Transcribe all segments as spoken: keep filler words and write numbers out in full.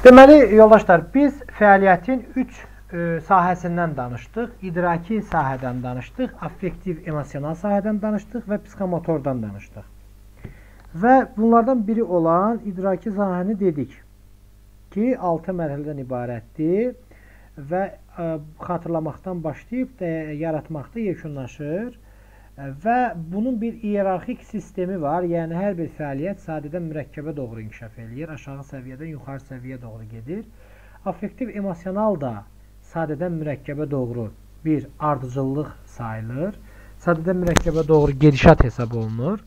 Deməli, yoldaşlar, biz fəaliyyətin üç e, sahəsindən danışdıq. İdraki sahədən danışdıq, affektiv emosional sahədən danışdıq və psixomotordan danışdıq. Və bunlardan biri olan idraki sahəni dedik ki, altı mərhələdən ibarətdir və e, xatırlamaqdan başlayıb da yaratmaqda yekunlaşır. Və bunun bir iyerarxik sistemi var, yəni hər bir fəaliyyət sadədən mürəkkəbə doğru inkişaf edir, aşağı səviyyədən yuxarı səviyyə doğru gedir. Affektiv emosional da sadədən mürəkkəbə doğru bir ardıcıllıq sayılır, sadədən mürəkkəbə doğru gedişat hesab olunur.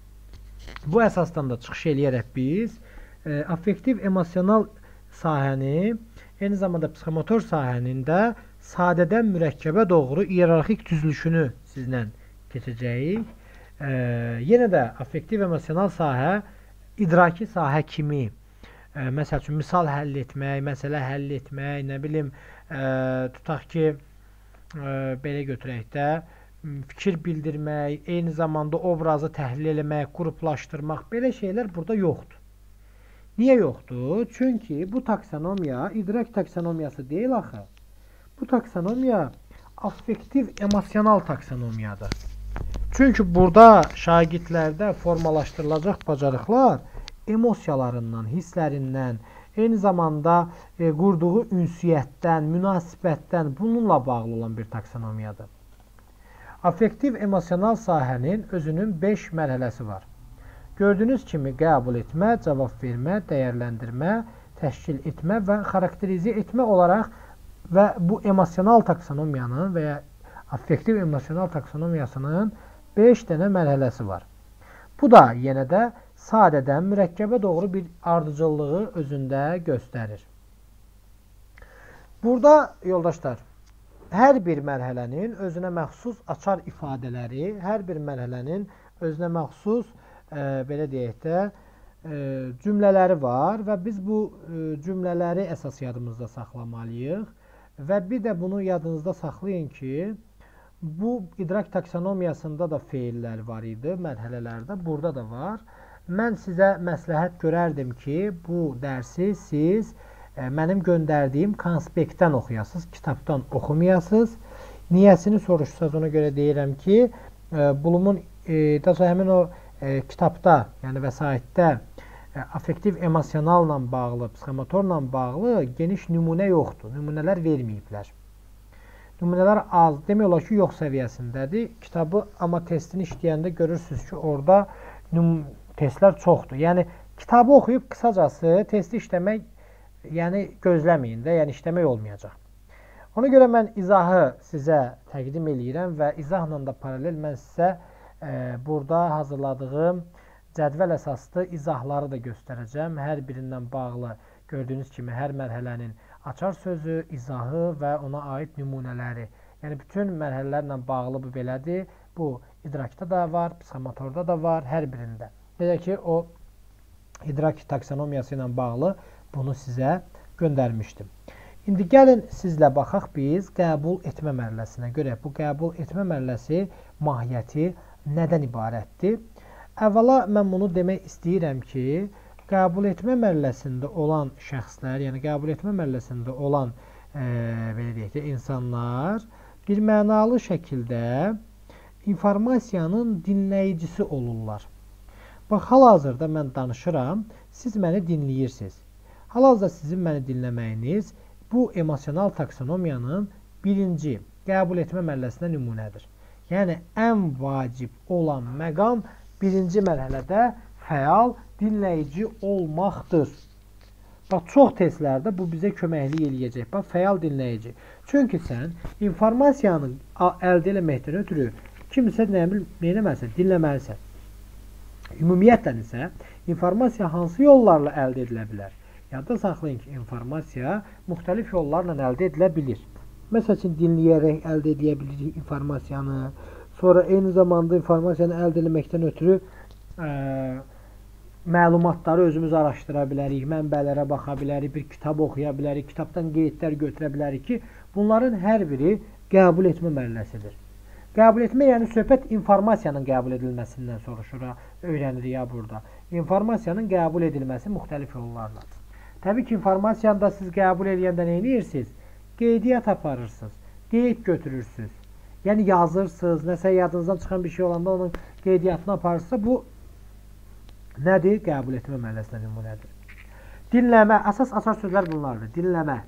Bu əsasdan da çıxış eləyərək biz e, affektiv emosional sahəni, eyni zamanda psixomotor sahənin də sadədən mürəkkəbə doğru iyerarxik düzülüşünü sizlə keçəcəyik. E, yenə də affektiv emosional sahə idraki sahə kimi, e, məsəl üçün misal həll etmək, məsələ həll etmək, nə bilim, e, tutaq ki, e, belə götürək də, fikir bildirmək, eyni zamanda obrazı təhlil eləmək, qruplaşdırmaq, belə şeylər burada yoxdur. Niyə yoxdur? Çünki bu taksonomiya idrak taksonomiyası deyil axı. Bu taksonomiya affektiv emosional taksonomiyadır. Çünki burada şagirdlərdə formalaşdırılacaq bacarıqlar emosiyalarından, hisslərindən, eyni zamanda e, qurduğu ünsiyyətdən, münasibətdən bununla bağlı olan bir taksonomiyadır. Affektiv emosional sahənin özünün beş mərhələsi var. Gördüyünüz kimi qəbul etmə, cavab vermə, dəyərləndirmə, təşkil etmə və xarakterizə etmə olaraq və bu emosional taksonomiyanın və ya affektiv emosional taksonomiyasının beş dənə mərhələsi var. Bu da yenə də sadədən mürəkkəbə doğru bir ardıcıllığı özündə göstərir. Burada, yoldaşlar, hər bir mərhələnin özünə məxsus açar ifadələri, hər bir mərhələnin özünə məxsus, e, belə deyək də, e, cümlələri var və biz bu e, cümlələri əsas yadımızda saxlamalıyıq və bir də bunu yadınızda saxlayın ki, bu idrak taksonomiyasında da feillər var idi, mərhələlərdə, burada da var. Mən sizə məsləhət görərdim ki, bu dərsi siz e, mənim göndərdiyim konspektdən oxuyasınız, kitabdan oxumayasınız. Niyəsini soruşsanız ona görə deyirəm ki, e, Bloom'un e, daha sonra həmin o e, kitabda, yəni vəsaitdə e, affektiv emosionalla bağlı, psixomotorla bağlı geniş nümunə yoxdur, nümunələr verməyiblər. Nümunələr az, demək olar ki, yox səviyyəsindədir. Kitabı, amma testini işləyəndə görürsünüz ki, orada testlər çoxdur. Yəni, kitabı oxuyub qısacası testi işləmək, yəni gözləməyin də, yəni işləmək olmayacaq. Ona görə mən izahı sizə təqdim eləyirəm və izahla da paralel mən sizə e, burada hazırladığım cədvəl əsaslı izahları da göstərəcəm. Hər birindən bağlı gördüyünüz kimi hər mərhələnin açar sözü, izahı və ona aid nümunələri. Yəni, bütün mərhələlərlə bağlı bu belədir. Bu, idrakda da var, psixomotorda da var, hər birində. Belə ki, o idrak taksonomiyası ilə bağlı bunu sizə göndərmişdim. İndi gəlin sizlə baxaq biz qəbul etmə mərhələsinə görə. Bu qəbul etmə mərhələsi mahiyyəti nədən ibarətdir? Əvvəla mən bunu demək istəyirəm ki, qəbul etmə mərhələsində olan şəxslər, yəni qəbul etmə mərhələsində olan e, belə deyək də, insanlar bir mənalı şəkildə informasiyanın dinləyicisi olurlar. Bax, hal-hazırda mən danışıram, siz məni dinləyirsiniz. Hal-hazırda sizin məni dinləməyiniz bu emosional taksonomiyanın birinci qəbul etmə mərhələsinə nümunədir. Yəni, ən vacib olan məqam birinci mərhələdə fəal dinləyici olmaqdır. Bax, çox testlərdə bu bizə köməklik eləyəcək. Bax, fəal dinləyici. Çünki sən informasiyanı əldə eləməkdən ötürü kimsə nə eləməlisən? Dinləməlisən. Ümumiyyətlə isə informasiya hansı yollarla əldə edilə bilər? Yadda saxlayın ki, informasiya müxtəlif yollarla əldə edilə bilir. Məsəl üçün, dinləyərək əldə edə bilirik informasiyanı. Sonra eyni zamanda informasiyanı əldə etməkdən ötürü ə, məlumatları özümüz araşdıra bilərik, mənbələrə baxa bilərik, bir kitab oxuya bilərik, kitabdan qeydlər götürə bilərik ki, bunların hər biri qəbul etmə mərhələsidir. Qəbul etmə, yəni söhbət informasiyanın qəbul edilməsindən soruşur, öyrənirik ya burada. İnformasiyanın qəbul edilməsi müxtəlif yollarla. Təbii ki, informasiyanı da siz qəbul edəndə nə edirsiniz? Qeydiyyat aparırsınız, qeyd götürürsünüz. Yəni yazırsınız, nəsə yadınızdan çıxan bir şey olanda onun qeydiyyatını aparırsa, bu nədir? Qəbul etmə mərhələsinə nümunədir. Dinləmə, əsas açar sözlər bunlardır. Dinləmə.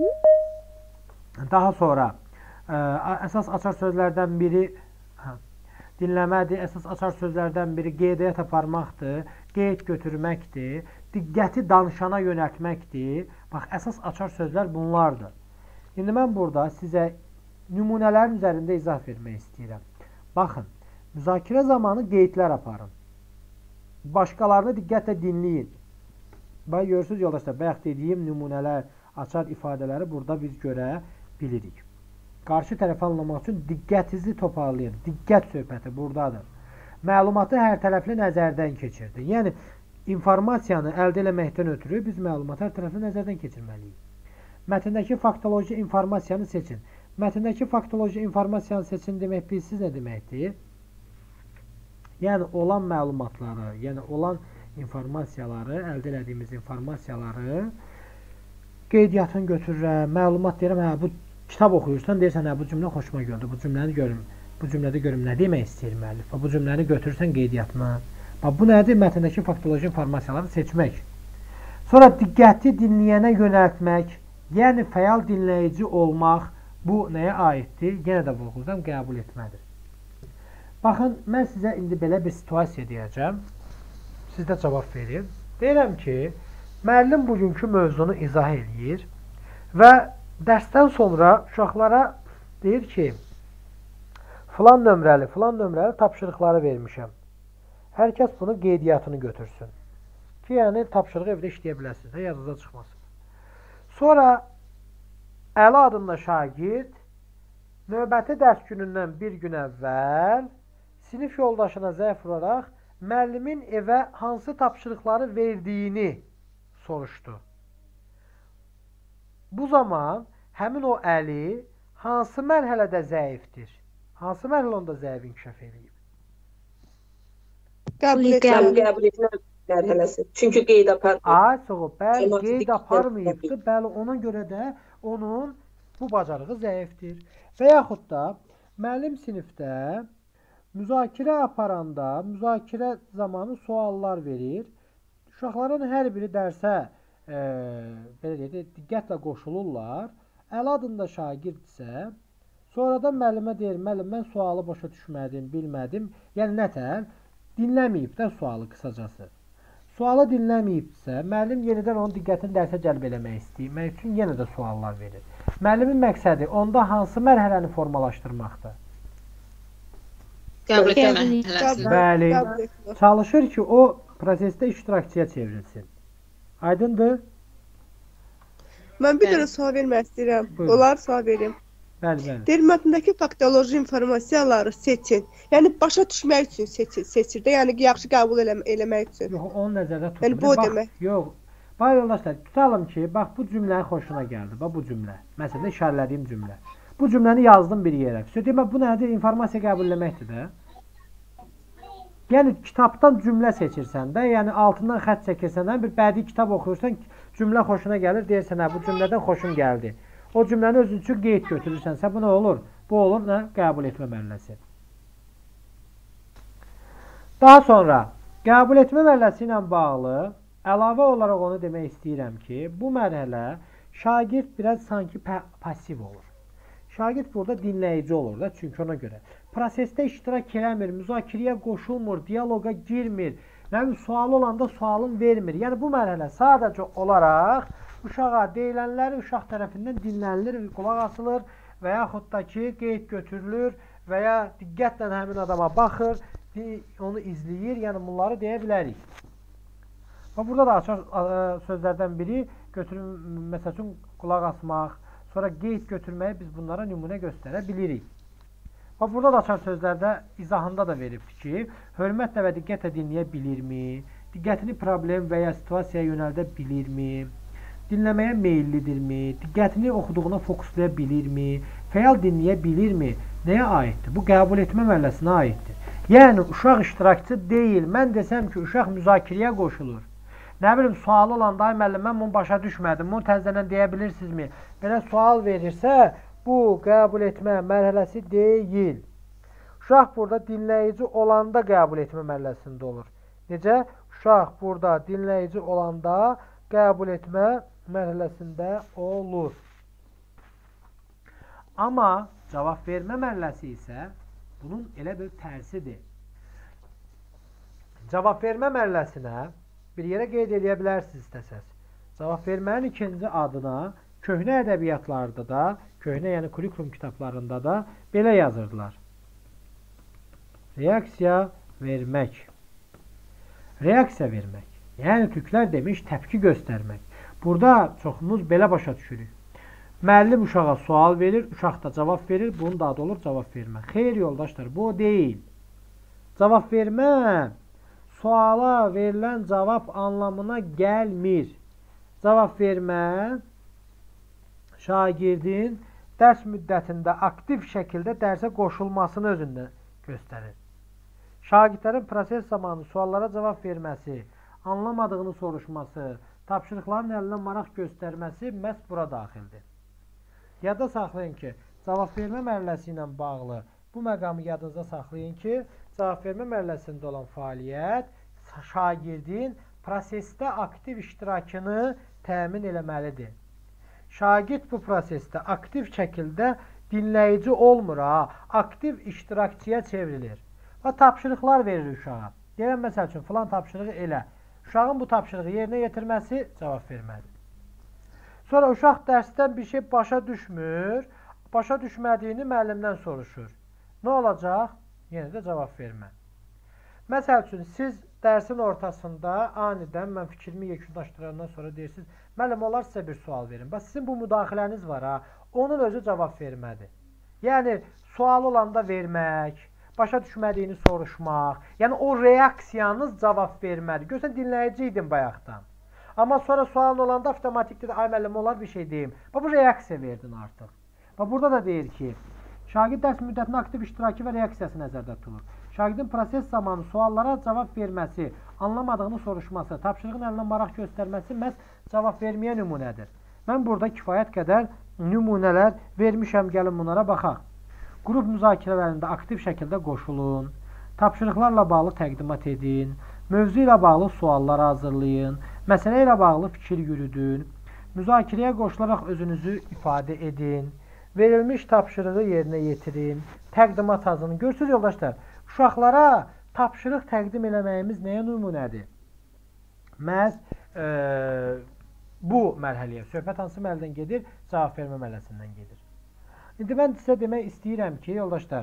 Daha sonra ə, əsas açar sözlərdən biri hə, dinləmədir. Əsas açar sözlərdən biri qeydiyyat aparmaqdır, qeyd götürməkdir, diqqəti danışana yönəltməkdir. Bax, əsas açar sözlər bunlardır. İndi mən burada sizə nümunələrin üzərində izah vermək istəyirəm. Baxın, müzakirə zamanı qeydlər aparın. Başqalarını diqqətlə dinləyin. Bax, görürsünüz yoldaşlar, bayaq dediyim nümunələr, açar ifadələri burada biz görə bilirik. Qarşı tərəfi anlamaq üçün diqqətinizi toparlayın. Diqqət söhbəti buradadır. Məlumatı hər tərəfli nəzərdən keçirdi. Yəni, informasiyanı əldə eləməkdən ötürü biz məlumatı hər tərəfli nəzərdən keçirməliyik. Mətndəki faktoloji informasiyanı seçin. Mətndəki faktoloji informasiyanı seçin demək bilsiz nə deməkdir? Yəni, olan məlumatları, yəni olan informasiyaları, əldə elədiyimiz informasiyaları qeydiyyatını götürürəm, məlumat deyirəm, hə, bu kitab oxuyursan, deyirsən, hə, bu cümlə xoşuma gördü, bu cümləni görüm, bu cümlədə görüm, nə demək istəyir müəllif, bu cümləni götürürsən qeydiyyatına. Bu nədir? Mətndəki faktoloji informasiyaları seçmək. Sonra diqqəti dinləyənə yönəltmək, yəni fəal dinləyici olmaq, bu nəyə aiddir? Yenə də vurğulayacağam, qəbul etmədir. Baxın, mən sizə indi belə bir situasiya deyəcəm. Siz də cavab verin. Deyirəm ki, müəllim bugünkü mövzunu izah edir və dərsdən sonra uşaqlara deyir ki, filan nömrəli, filan nömrəli tapşırıqları vermişəm. Hər kəs bunu qeydiyyatını götürsün. Ki, yəni tapşırığı evdə işləyə biləsiniz, yadınıza çıxmasın. Sonra Əli adında şagird növbəti dərs günündən bir gün əvvəl sinif yoldaşına zəif olaraq müəllimin evə hansı tapşırıqları verdiyini soruşdu. Bu zaman həmin o Əli hansı mərhələdə zəifdir? Hansı mərhələ onda zəif inkişaf edib? Qəbul etmə mərhələsi. Çünki qeyd aparmayıb. Ay, soğuk. Bəli, qeyd aparmayıbdır. Bəli, ona görə də onun bu bacarığı zəifdir. Və yaxud da müəllim sinifdə müzakirə aparanda, müzakirə zamanı suallar verir. Uşaqların hər biri dərsə e, belə deyək, diqqətlə qoşulurlar. Əli adında şagirdsə, sonradan müəllimə deyir, müəllim, mən sualı başa düşmədim, bilmədim. Yəni nətər? Dinləməyib də sualı qısacası. Sualı dinləməyibsə, müəllim yenidən onun diqqətini dərsə cəlb eləmək istəyir üçün yenə də suallar verir. Müəllimin məqsədi onda hansı mərhələni formalaşdırmaqdır? Qəbul etmə mərhələsində. Bəli, çalışır ki, o prosesdə iştirakçıya çevrilsin. Aydındır? Mən bir dənə sual vermək istəyirəm. Olar sual verim. Bəli, bəli. Deyir, mətndəki faktoloji informasiyaları seçin. Yəni, başa düşmək üçün seçir, seçir də, yəni yaxşı qəbul eləmə, eləmək üçün. Yox, onu nəzərdə tutun. Yəni, bu bax, demək. Yox, bax, yoldaşlar, tutalım ki, bax, bu cümlənin xoşuna gəldi. Bax, bu cümlə. Məsələn, işarələdiyim cümlə. Bu cümləni yazdım bir yerə. Demə, bu nədir? İnformasiya qəbul eləməkdir də. Yəni, kitabdan cümlə seçirsən də, yəni altından xət çəkirsən də, bir bədii kitab oxuyursan, cümlə xoşuna gəlir, deyirsən, hə, bu cümlədən xoşum gəldi. O cümləni özün üçün qeyd götürürsənsə, bu nə olur? Bu olur, nə? Qəbul etmə mərhələsi. Daha sonra, qəbul etmə mərhələsi ilə bağlı əlavə olaraq onu demək istəyirəm ki, bu mərhələ şagird biraz sanki pasiv olur. Şagird burada dinləyici olur da, çünki ona görə. Prosesdə iştirak eləmir, müzakirəyə qoşulmur, diyaloqa girmir, yəni sualı olanda sualın vermir. Yəni bu mərhələ sadəcə olaraq uşağa deyilənləri uşaq tərəfindən dinlənilir, qulaq asılır və yaxud da ki, qeyd götürülür və ya diqqətlə həmin adama baxır, onu izləyir, yəni bunları deyə bilərik. Və burada da açar sözlərdən biri götürüm, məsəl üçün qulaq asmaq, sonra qeyd götürməyi biz bunlara nümunə göstərə bilirik. Və burada da açar sözlərdə izahında da veribdir ki, hörmətlə və diqqətlə dinləyə bilirmi, diqqətini problem və ya situasiyaya yönəldə bilirmi, dinləməyə meyillidirmi, diqqətini oxuduğuna fokuslaya bilirmi, fəal dinləyə bilirmi, nəyə aiddir? Bu qəbul etmə mərhələsinə aiddir. Yəni, uşaq iştirakçı deyil. Mən desəm ki, uşaq müzakirəyə qoşulur Nə bilim, sualı olanda, ay müəllim, mən bunu başa düşmədim, bunu təzədən deyə bilirsinizmi? Belə sual verirsə, bu qəbul etmə mərhələsi deyil. Uşaq burada dinləyici olanda qəbul etmə mərhələsində olur. Necə? Uşaq burada dinləyici olanda qəbul etmə mərhələsində olur. Amma cavab vermə mərhələsi isə bunun elə bir tərsidir. Cavab vermə mərhələsinə bir yerə qeyd edə bilərsiniz istəsəz. Cavab vermənin ikinci adına köhnə ədəbiyyatlarda da, köhnə yəni kurikulum kitablarında da belə yazırdılar. Reaksiya vermək. Reaksiya vermək. Yəni türklər demiş təpki göstərmək. Burada çoxumuz belə başa düşürük. Müəllim uşağa sual verir, uşaq da cavab verir, bunun da adı olur cavab vermə. Xeyr yoldaşlar, bu o deyil. Cavab vermə suala verilən cavab anlamına gəlmir. Cavab vermə şagirdin dərs müddətində aktiv şəkildə dərsə qoşulmasını özündə göstərir. Şagirdlərin proses zamanı suallara cavab verməsi, anlamadığını soruşması, tapşırıqların əlinə maraq göstərməsi məhz bura daxildir. Yadda saxlayın ki, cavab vermə mərhələsi ilə bağlı bu məqamı yadınızda saxlayın ki, cavab vermə mərhələsində olan fəaliyyət şagirdin prosesdə aktiv iştirakını təmin eləməlidir. Şagird bu prosesdə aktiv şəkildə dinləyici olmur, ha, aktiv iştirakçıya çevrilir. Və tapşırıqlar verir uşağa. Deyirəm, məsəl üçün, filan tapşırığı elə. Uşağın bu tapşırığı yerinə yetirməsi cavab verməlidir. Sonra uşaq dərsdən bir şey başa düşmür, başa düşmədiyini müəllimdən soruşur. Nə olacaq? Yenə də cavab vermə. Məsəl üçün, siz dərsin ortasında anidən mən fikrimi yekunlaşdırandan sonra deyirsiniz, müəllim, olar sizə bir sual verin. Bax, sizin bu müdaxiləniz var, ha, onun özü cavab vermədir. Yəni, sual olanda vermək, başa düşmədiyini soruşmaq, yəni o reaksiyanız cavab vermədir. Görsən, dinləyici idin bayaqdan. Amma sonra sual olanda avtomatik dedi, ay müəllim, olar bir şey deyim. Bax, bu reaksiya verdin artıq. Bax, burada da deyir ki, şagird dərs müddətinin aktiv iştiraki və reaksiyası nəzərdə tutulur. Şagirdin proses zamanı suallara cavab verməsi, anlamadığını soruşması, tapşırığın əlinə maraq göstərməsi məhz cavab verməyə nümunədir. Mən burada kifayət qədər nümunələr vermişəm, gəlin bunlara baxaq. Qrup müzakirələrində aktiv şəkildə qoşulun, tapşırıqlarla bağlı təqdimat edin, mövzu ilə bağlı suallar hazırlayın, məsələ ilə bağlı fikir yürüdün, müzakirəyə qoşularaq özünüzü ifadə edin, verilmiş tapşırığı yerinə yetirin, təqdimat hazırlayın. Görürsünüz yoldaşlar, uşaqlara tapşırıq təqdim eləməyimiz nəyə nümunədir? Məhz e, bu mərhələyə, söhbət hansı mərhələdən gedir? Cavab vermə mərhələsindən gedir. İndi mən sizə demək istəyirəm ki, yoldaşlar,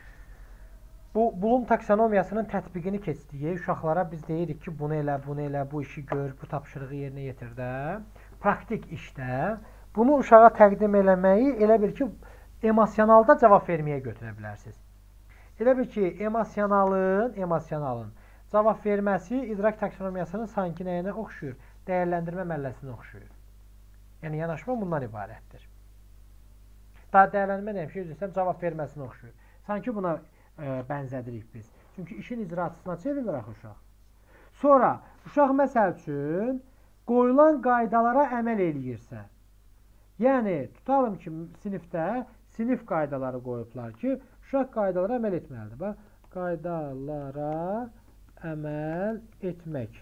bu Bloom taksonomiyasının tətbiqini keçdiyi uşaqlara biz deyirik ki, bunu elə, bunu elə, bu işi gör, bu tapşırığı yerinə yetir də. Praktik işdə bunu uşağa təqdim eləməyi elə bir ki, emosionalda cavab verməyə götürə bilərsiniz. Elə bir ki, emosionalın, emosionalın cavab verməsi idrak taksonomiyasının sanki nəyinə oxşuyur? Dəyərləndirmə mərhələsinə oxşuyur. Yəni, yanaşma bundan ibarətdir. Daha dəyərləndirmə nəyəm ki, üzrəsəm, cavab verməsinə oxşuyur. Sanki buna e, bənzədirik biz. Çünki işin icraçısına çevrilir axı uşaq. Sonra, uşaq məsəl üçün qoyulan qaydalara əməl eləyirsə, yəni, tutalım ki, sinifdə sinif qaydaları qoyublar ki, uşaq qaydalara əməl etməlidir. Bax, qaydalara əməl etmək.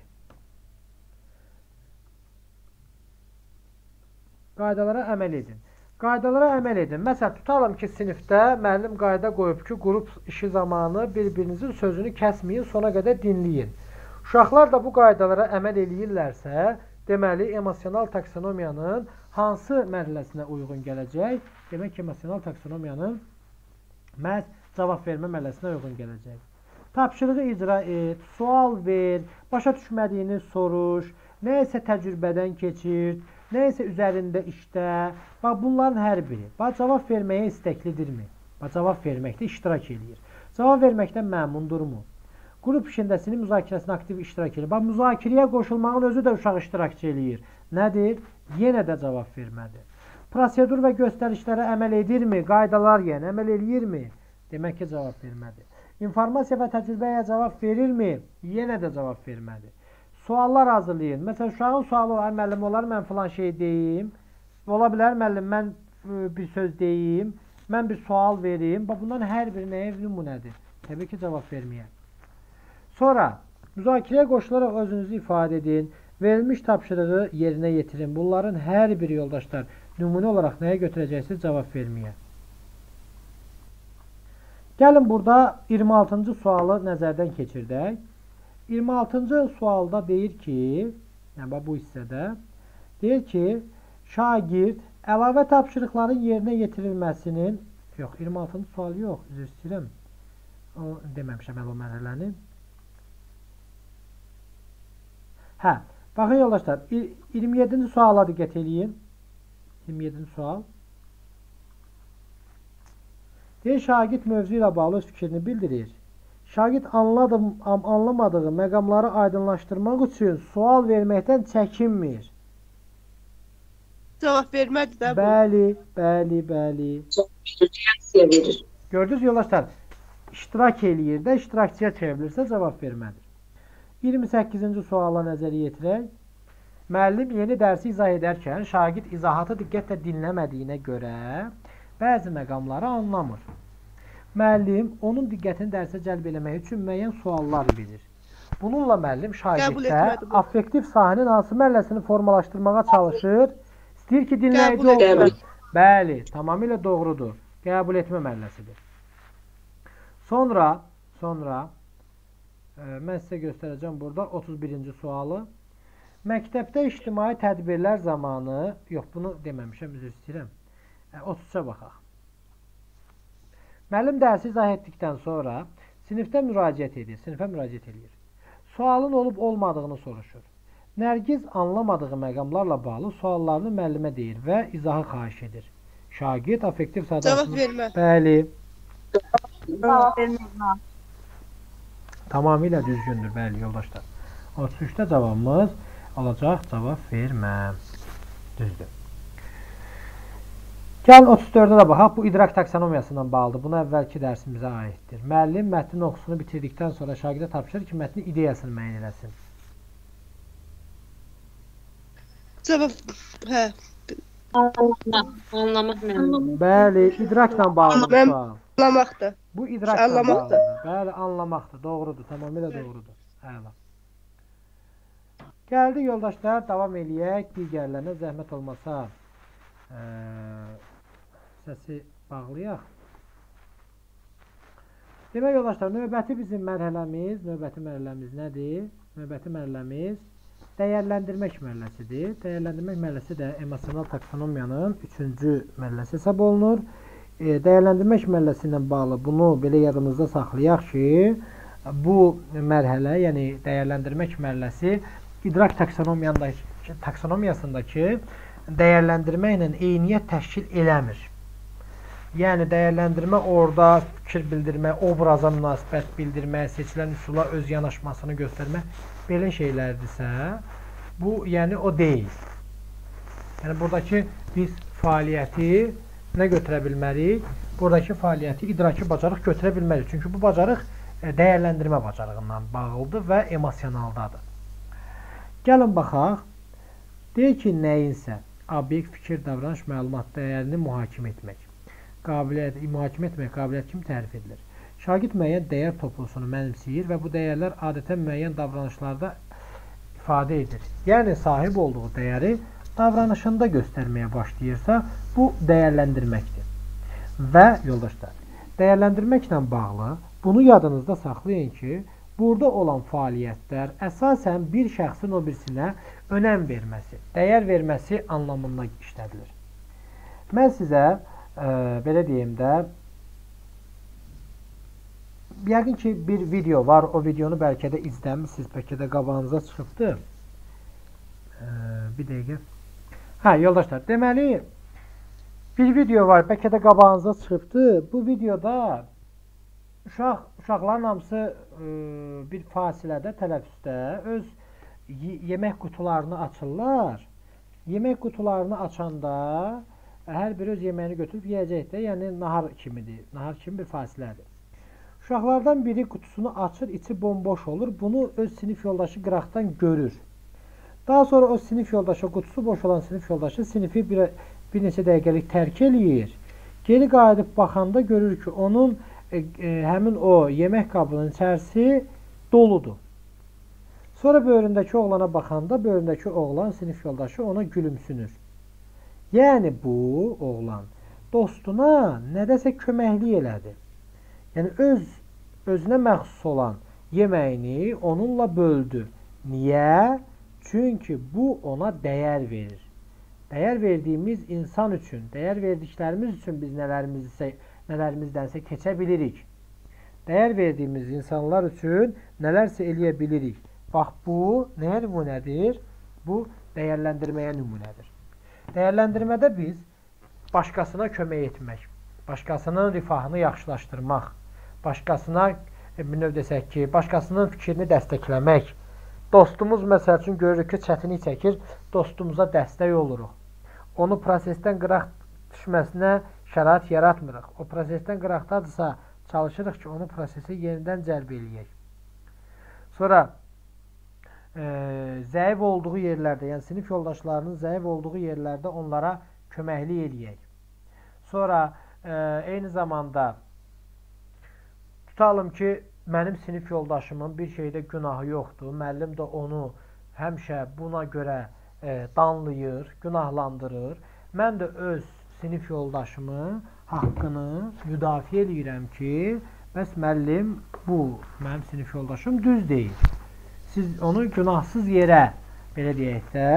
Qaydalara əməl edin. Qaydalara əməl edin. Məsələn, tutalım ki, sinifdə müəllim qayda qoyub ki, qrup işi zamanı bir-birinizin sözünü kəsməyin, sona qədər dinləyin. Uşaqlar da bu qaydalara əməl eləyirlərsə, deməli, emosional taksonomiyanın hansı mərhələsinə uyğun gələcək? Demək ki, emosional taksonomiyanın məhz cavab vermə mərhələsinə uyğun gələcək. Tapşırığı icra et, sual ver, başa düşmədiyini soruş, nə isə təcrübədən keçir, nə isə üzərində işlə. Bax, bunların hər biri. Bax, cavab verməyə istəklidirmi? Bax, cavab verməkdə iştirak edir. Cavab verməkdən məmundurmu? Qrup işindəsinin müzakirəsində aktiv iştirak edir. Bax, müzakirəyə qoşulmağın özü də uşaq iştirakçı eləyir. Nədir? Yenə də cavab vermədir. Prosedur və göstərişlərə əməl edirmi? Qaydalar yəni əməl eləyirmi? Demək ki, cavab vermədir. İnformasiya və təcrübəyə cavab verirmi? Yenə də cavab vermədir. suallar hazırlayın. Məsələn, uşağın sualı var, müəllim olar, mən filan şey deyim. Ola bilər, müəllim, mən e, bir söz deyim, mən bir sual vereyim. Bax, bunların hər biri nəyə nümunədir? Təbii ki, cavab verməyə. Sonra, müzakirəyə qoşularaq özünüzü ifadə edin. Verilmiş tapşırığı yerinə yetirin. Bunların hər biri yoldaşlar nümunə olaraq nəyə götürəcəksiniz? Cavab verməyə. Gəlin burada iyirmi altıncı sualı nəzərdən keçirdək. iyirmi altıncı sualda deyir ki, yəni bu hissədə, deyir ki, şagird əlavə tapşırıqların yerinə yetirilməsinin, yox, iyirmi altıncı sual yox, üzr istəyirəm, o deməmişəm əl o mərhələni. Hə, baxın yoldaşlar, iyirmi yeddinci suala diqqət eləyin. iyirmi yeddinci sual. Deyir, şagird mövzu ilə bağlı öz fikrini bildirir. Şagird anladım, anlamadığı məqamları aydınlaşdırmaq üçün sual verməkdən çəkinmir. Cavab vermədi də bu. Bəli, bəli, bəli. Reaksiya verir. Gördünüz yoldaşlar, iştirak eləyir də, iştirakçıya çevrilirsə cavab vermədir. iyirmi səkkizinci suala nəzərə yetirək. Müəllim yeni dərsi izah edərkən şagird izahatı diqqətlə dinləmədiyinə görə bəzi məqamları anlamır. Müəllim onun diqqətini dərsə cəlb eləmək üçün müəyyən suallar verir. Bununla müəllim şagirddə affektiv sahənin hansı mərhələsini formalaşdırmağa çalışır. İstəyir ki, dinləyici olsun. Bəli, tamamilə doğrudur. Qəbul etmə mərhələsidir. Sonra, sonra e, mən sizə göstərəcəm burada otuz birinci sualı. Məktəbdə ictimai tədbirlər zamanı, yox bunu deməmişəm, üzr istəyirəm. E, otuz üçə baxaq. Müəllim dərsi izah etdikdən sonra sinifdə müraciət edir, sinifə müraciət edir. Sualın olub olmadığını soruşur. Nərgiz anlamadığı məqamlarla bağlı suallarını müəllimə deyir və izahı xahiş edir. Şagird affektiv sadasını... Cavab vermə. Bəli. Cavab vermə. Tamamilə düzgündür, bəli, yoldaşlar. otuz üçdə cavabımız olacaq, cavab vermə. Düzdür. Gəl otuz dördə də baxaq. Bu idrak taksonomiyasından bağlıdır. Buna əvvəlki dərsimizə aiddir. Müəllim mətnin oxusunu bitirdikdən sonra şagirdə tapşırır ki, mətnin ideyasını müəyyən eləsin. Cavab, hə. Anlamaq, anlamaq mənim. Bəli, idrakla bağlıdır Mən- sual. Anlamaqdır. Bu idrakla Anlamaqdır. bağlıdır. Bəli, anlamaqdır. Doğrudur, tamamilə doğrudur. Əla. Gəldi yoldaşlar, davam eləyək. Digərlərinə zəhmət olmasa ə, səsi bağlayaq. Demək yoldaşlar, növbəti bizim mərhələmiz, növbəti mərhələmiz nədir? Növbəti mərhələmiz dəyərləndirmək mərhələsidir. Dəyərləndirmək mərhələsi də emosional taksonomiyanın üçüncü mərhələsi hesab olunur. E, dəyərləndirmək mərhələsi ilə bağlı bunu belə yadımızda saxlayaq ki, bu mərhələ, yəni dəyərləndirmək mərhələsi idrak taksonomiyasındakı, taksonomiyasındakı dəyərləndirmə ilə eyniyyət təşkil eləmir. Yəni, dəyərləndirmə orada fikir bildirmə, obraza münasibət bildirmə, seçilən üsula öz yanaşmasını göstərmə, belə şeylərdirsə, bu, yəni, o deyil. Yəni, buradakı biz fəaliyyəti nə götürə bilmərik? Buradakı fəaliyyəti idraki bacarıq götürə bilmərik. Çünki bu bacarıq e, dəyərləndirmə bacarığından bağlıdır və emosionaldadır. Gəlin baxaq. Deyək ki, nəyinsə obyekt, fikir, davranış, məlumat dəyərini mühakimə etmək. Qabiliyyət, mühakimə etmək qabiliyyət kimi tərif edilir. Şagird müəyyən dəyər toplusunu mənimsəyir və bu dəyərlər adətən müəyyən davranışlarda ifadə edir. Yəni, sahib olduğu dəyəri davranışında göstərməyə başlayırsa, bu dəyərləndirməkdir. Və, yoldaşlar, dəyərləndirməklə bağlı bunu yadınızda saxlayın ki, burada olan fəaliyyətlər əsasən bir şəxsin o birisinə önəm verməsi, dəyər verməsi anlamında işlədilir. Mən sizə e, belə deyim də, yəqin ki, bir video var, o videonu bəlkə də izləmişsiniz, bəlkə də qabağınıza çıxıbdır. E, bir dəqiqə. Hə, yoldaşlar, deməli, bir video var, bəlkə də qabağınıza çıxıbdır. Bu videoda uşaq, uşaqların hamısı e, bir fasilədə, tələffüzdə öz yemək qutularını açırlar. Yemək qutularını açanda hər biri öz yeməyini götürüb yeyəcəkdir. Yəni, nahar kimidir. Nahar kimi bir fasilədir. Uşaqlardan biri qutusunu açır, içi bomboş olur. Bunu öz sinif yoldaşı qıraqdan görür. Daha sonra o sinif yoldaşı, qutusu boş olan sinif yoldaşı sinifi bir, bir neçə dəqiqəlik tərk eləyir. Geri qayıdıb baxanda görür ki, onun e, e, həmin o yemək qabının içərisi doludur. Sonra böyründəki oğlana baxanda böyründəki oğlan, sinif yoldaşı ona gülümsünür. Yəni bu oğlan dostuna nədəsə köməklik elədi. Yəni öz özünə məxsus olan yeməyini onunla böldü. Niyə? Çünki bu ona dəyər verir. Dəyər verdiyimiz insan üçün, dəyər verdiklərimiz üçün biz nələrimizi, nələrimіздənsə keçə bilirik. Dəyər verdiyimiz insanlar üçün nələrsə eləyə bilirik. Bax, bu nəyə nümunədir? Bu, dəyərləndirməyə nümunədir. Dəyərləndirmədə biz başqasına kömək etmək, başqasının rifahını yaxşılaşdırmaq, başqasına, bir növ desək ki, başqasının fikrini dəstəkləmək, dostumuz məsəl üçün görürük ki, çətinlik çəkir, dostumuza dəstək oluruq. Onu prosesdən qıraq düşməsinə şərait yaratmırıq. O prosesdən qıraqdadırsa, çalışırıq ki, onu prosesi yenidən cəlb eləyək. Sonra, e, zəif olduğu yerlərdə, yəni sinif yoldaşlarının zəif olduğu yerlərdə onlara köməklik eləyək. Sonra, e, eyni zamanda tutalım ki, mənim sinif yoldaşımın bir şeydə günahı yoxdur. Müəllim də onu həmişə buna görə e, danlayır, günahlandırır. Mən də öz sinif yoldaşımın haqqını müdafiə edirəm ki, bəs müəllim bu, mənim sinif yoldaşım düz deyil. Siz onu günahsız yerə, belə deyək də,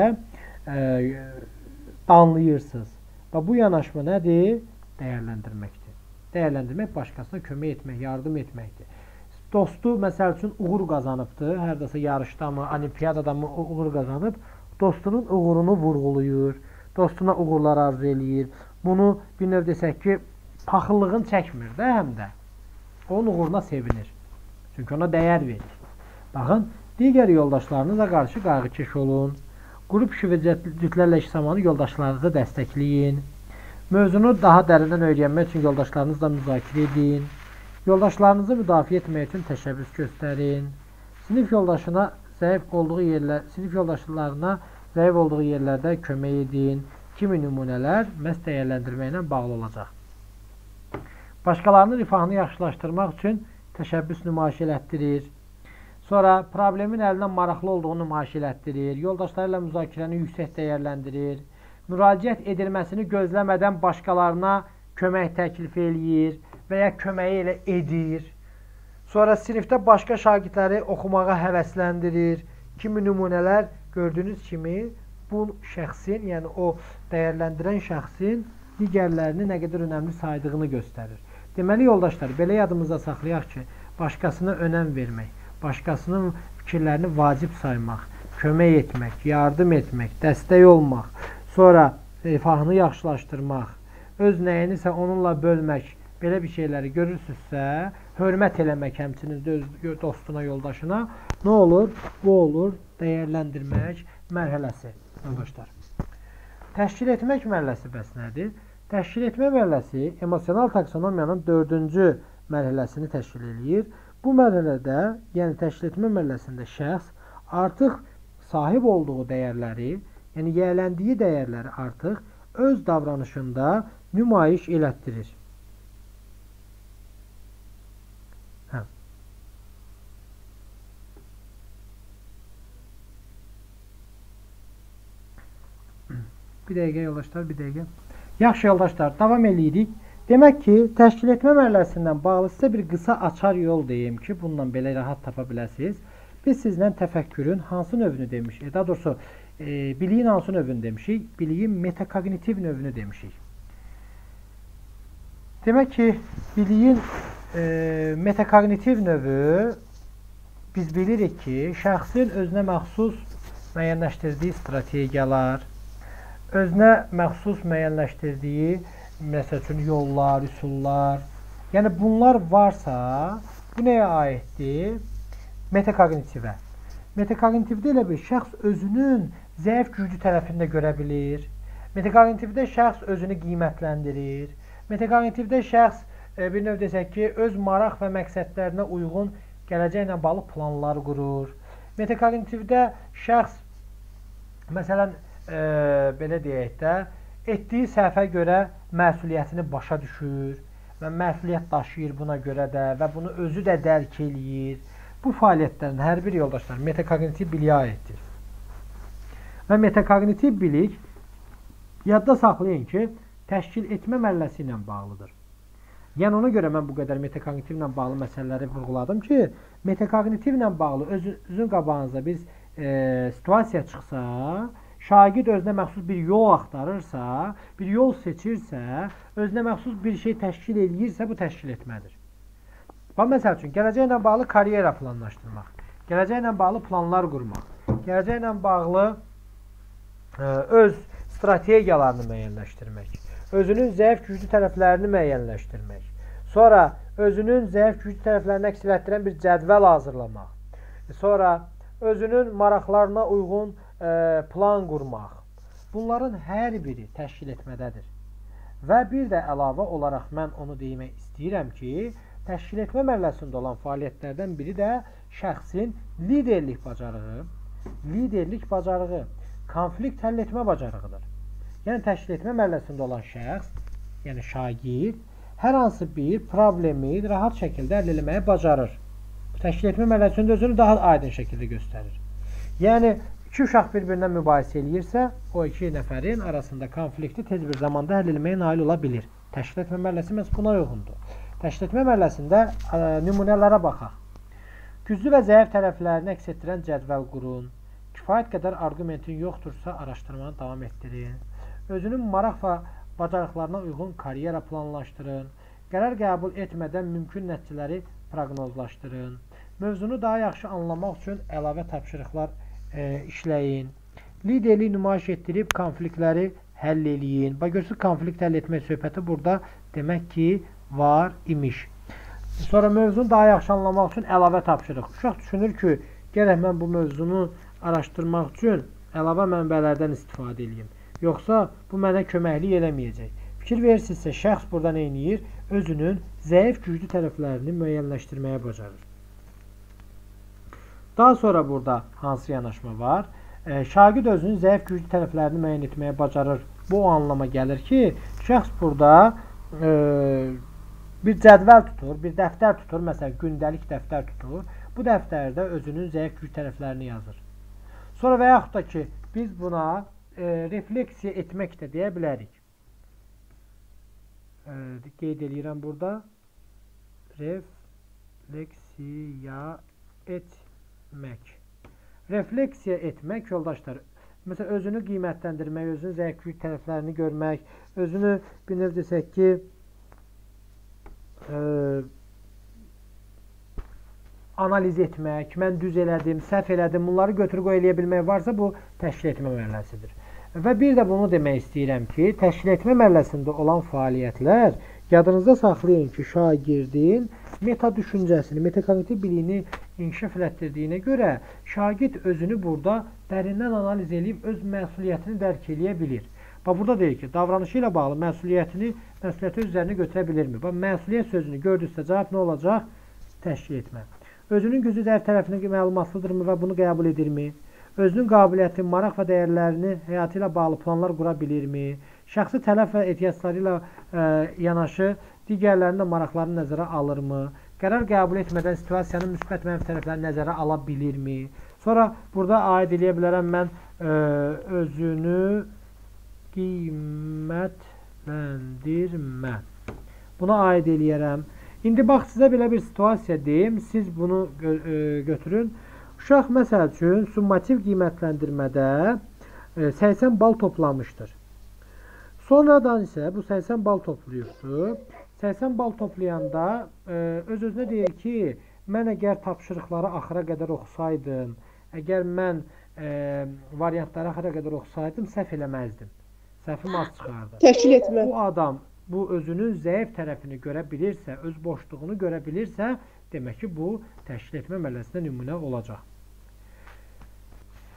e, danlayırsınız. Və bu yanaşma nədir? Dəyərləndirməkdir. Dəyərləndirmək başqasına kömək etmək, yardım etməkdir. Dostu, məsəl üçün, uğur qazanıbdır. Hərdəsə yarışda mı, olimpiyadada mı uğur qazanıb, dostunun uğurunu vurğulayır, dostuna uğurlar arzu eləyir. Bunu bir növ desək ki, paxıllığın çəkmir də həm də. Onun uğuruna sevinir. Çünki ona dəyər verir. Baxın, digər yoldaşlarınıza qarşı qayğıkeş olun. Qrup işi və cütlərlə iş zamanı yoldaşlarınızı dəstəkləyin. Mövzunu daha dərindən öyrənmək üçün yoldaşlarınızla müzakirə edin. Yoldaşlarınızı müdafiə etmək üçün təşəbbüs göstərin. Sinif yoldaşına zəif olduğu yerlər, sinif yoldaşlarına zəif olduğu yerlərdə kömək edin. Kimi nümunələr məhz dəyərləndirməklə bağlı olacaq. Başqalarının rifahını yaxşılaşdırmaq üçün təşəbbüs nümayiş elətdirir. Sonra problemin əlindən maraqlı olduğunu nümayiş elətdirir. Yoldaşları ilə müzakirəni yüksək dəyərləndirir. Müraciət edilməsini gözləmədən başqalarına kömək təklif eləyir və ya köməyi elə edir. Sonra sinifdə başqa şagirdləri oxumağa həvəsləndirir. Kimi nümunələr gördüyünüz kimi bu şəxsin, yəni o dəyərləndirən şəxsin digərlərini nə qədər önəmli saydığını göstərir. Deməli, yoldaşlar, belə yadımızda saxlayaq ki, başqasına önəm vermək, başqasının fikirlərini vacib saymaq, kömək etmək, yardım etmək, dəstək olmaq, sonra rifahını yaxşılaşdırmaq, öz nəyinisə onunla bölmək, belə bir şeyləri görürsünüzsə, hörmət eləmək həmçinin öz dostuna, yoldaşına nə olur? Bu olur dəyərləndirmək mərhələsi, yoldaşlar. Təşkil etmək mərhələsi bəs nədir? Təşkil etmə mərhələsi emosional taksonomiyanın dördüncü mərhələsini təşkil edir. Bu mərhələdə, yəni təşkil etmə mərhələsində şəxs artıq sahib olduğu dəyərləri, yəni yiyələndiyi dəyərləri artıq öz davranışında nümayiş elətdirir. Hə. Bir dəqiqə yoldaşlar, bir dəqiqə. Yaxşı yoldaşlar, davam edirik. Demək ki, təşkil etmə mərhələsindən bağlı sizə bir qısa açar yol deyim ki, bununla belə rahat tapa biləsiniz. Biz sizlə təfəkkürün hansı növünü demişik? Daha doğrusu, e, biliyin hansı növünü demişik? Biliyin metakognitiv növünü demişik. Demək ki, biliyin e, metakognitiv növü biz bilirik ki, şəxsin özünə məxsus müəyyənləşdirdiyi strategiyalar, özünə məxsus müəyyənləşdirdiyi, məsəl üçün, yollar, üsullar, yəni bunlar varsa, bu nəyə aiddir? Metakognitivə. Metakognitivdə elə bir şəxs özünün zəif güclü tərəfini də görə bilir. Metakognitivdə şəxs özünü qiymətləndirir. Metakognitivdə şəxs e, bir növ desək ki, öz maraq və məqsədlərinə uyğun gələcəklə bağlı planlar qurur. Metakognitivdə şəxs, məsələn, e, belə deyək də, etdiyi səhvə görə məsuliyyətini başa düşür və məsuliyyət daşıyır buna görə də və bunu özü də dərk eləyir. Bu fəaliyyətlərin hər bir yoldaşlar metakognitiv biliyə aiddir. Və metakognitiv bilik, yadda saxlayın ki, təşkil etmə mərhələsi ilə bağlıdır. Yəni ona görə mən bu qədər metakognitivlə bağlı məsələləri vurğuladım ki, metakognitivlə bağlı özünüzün qabağınıza bir e, situasiya çıxsa, şagird özünə məxsus bir yol axtarırsa, bir yol seçirsə, özünə məxsus bir şey təşkil eləyirsə, bu təşkil etmədir. Bax, məsəl üçün, gələcəklə bağlı karyera planlaşdırmaq, gələcəklə bağlı planlar qurmaq, gələcəklə bağlı ə, öz strategiyalarını müəyyənləşdirmək, özünün zəif güclü tərəflərini müəyyənləşdirmək, sonra özünün zəif güclü tərəflərini əks etdirən bir cədvəl hazırlamaq, sonra özünün maraqlarına uyğun ə, plan qurmaq. Bunların hər biri təşkil etmədədir. Və bir də əlavə olaraq mən onu demək istəyirəm ki, təşkil etmə mərhələsində olan fəaliyyətlərdən biri də şəxsin liderlik bacarığı, liderlik bacarığı, konflikt həll etmə bacarığıdır. Yəni, təşkil etmə mərhələsində olan şəxs, yəni şagird, hər hansı bir problemi rahat şəkildə həll etməyi bacarır. Bu təşkil etmə mərhələsində özünü daha aydın şəkildə göstərir. Yəni, iki uşaq bir-birindən mübahisə eləyirsə, o iki nəfərin arasında konflikti tez bir zamanda həll etməyə nail ola bilir. Təşkil etmə mərhələsi məhz buna uyğundur. Təşkil etmə mərhələsində ə, nümunələrə baxaq. Güclü və zəif tərəflərini əks etdirən cədvəl qurun. Kifayət qədər arqumentin yoxdursa, araşdırmanı davam etdirin. Özünün maraq və bacarıqlarına uyğun karyera planlaşdırın. Qərar qəbul etmədən mümkün nəticələri proqnozlaşdırın. Mövzunu daha yaxşı anlamaq üçün əlavə tapşırıqlar e, işləyin. Liderlik nümayiş etdirib konfliktləri həll eləyin. Bax, görürsünüz, konflikt həll etmək söhbəti burada demək ki, var imiş. Sonra mövzunu daha yaxşı anlamaq üçün əlavə tapşırıq. Uşaq düşünür ki, gərək mən bu mövzunu araşdırmaq üçün əlavə mənbələrdən istifadə edeyim. Yoxsa bu mənə köməklik eləməyəcək. Fikir verirsinizsə, şəxs burada nə edir? Özünün zəif güclü tərəflərini müəyyənləşdirməyə bacarır. Daha sonra burada hansı yanaşma var? E, şagird özünün zəif güclü tərəflərini müəyyən etməyə bacarır. Bu o anlama gəlir ki, şəxs burada e, bir cədvəl tutur, bir dəftər tutur, məsələn, gündəlik dəftər tutur. Bu dəftərdə özünün zəif güc tərəflərini yazır. Sonra və yaxud da ki, biz buna e, refleksiya etmək də deyə bilərik. E, qeyd edirəm burada. Refleksiya etmək. Refleksiya etmək, yoldaşlar, məsələn, özünü qiymətləndirmək, özünün zəif güc tərəflərini görmək, özünü bir növ desək ki, Ə, analiz etmək, mən düz elədim, səhv elədim, bunları götür qoy eləyə bilmək varsa, bu təşkil etmə mərhələsidir. Və bir də bunu demək istəyirəm ki, təşkil etmə mərhələsində olan fəaliyyətlər, yadınızda saxlayın ki, şagirdin meta düşüncəsini, metakognitiv biliyini inkişaf elətdirdiyinə görə, şagird özünü burada dərindən analiz edib öz məsuliyyətini dərk eləyə bilir. Bax, burada deyir ki, davranışı ilə bağlı məsuliyyətini, məsuliyyəti üzərinə götürə bilirmi? Bax, məsuliyyət sözünü gördüksə, cavab nə olacaq? Təşkil etmə. Özünün güclü zəif tərəfinə məlumatlıdırmı və bunu qəbul edirmi? Özünün qabiliyyəti, maraq və dəyərlərini həyatı ilə bağlı planlar qura bilirmi? Şəxsi tələf və ehtiyacları ilə ə, yanaşı digərlərinin də maraqlarını nəzərə alırmı? Qərar qəbul etmədən situasiyanın müsbət mənfi tərəflərini nəzərə ala bilirmi? Sonra burada aid eləyə bilərəm mən ə, özünü qiymətləndirmə. Buna aid eləyərəm. İndi bax, sizə belə bir situasiya deyim, siz bunu gö götürün. Uşaq, məsəl üçün, summativ qiymətləndirmədə e, səksən bal toplamışdır. Sonradan isə bu səksən bal toplayıbdır. səksən bal toplayanda e, öz-özünə deyir ki, mən əgər tapşırıqları axıra qədər oxusaydım, əgər mən e, variantları axıra qədər oxusaydım, səhv eləməzdim. Səhvim az çıxardı. Təşkil etmə. Bu adam bu özünün zəif tərəfini görə bilirsə, öz boşluğunu görə bilirsə, demək ki, bu təşkil etmə mərhələsində nümunə olacaq.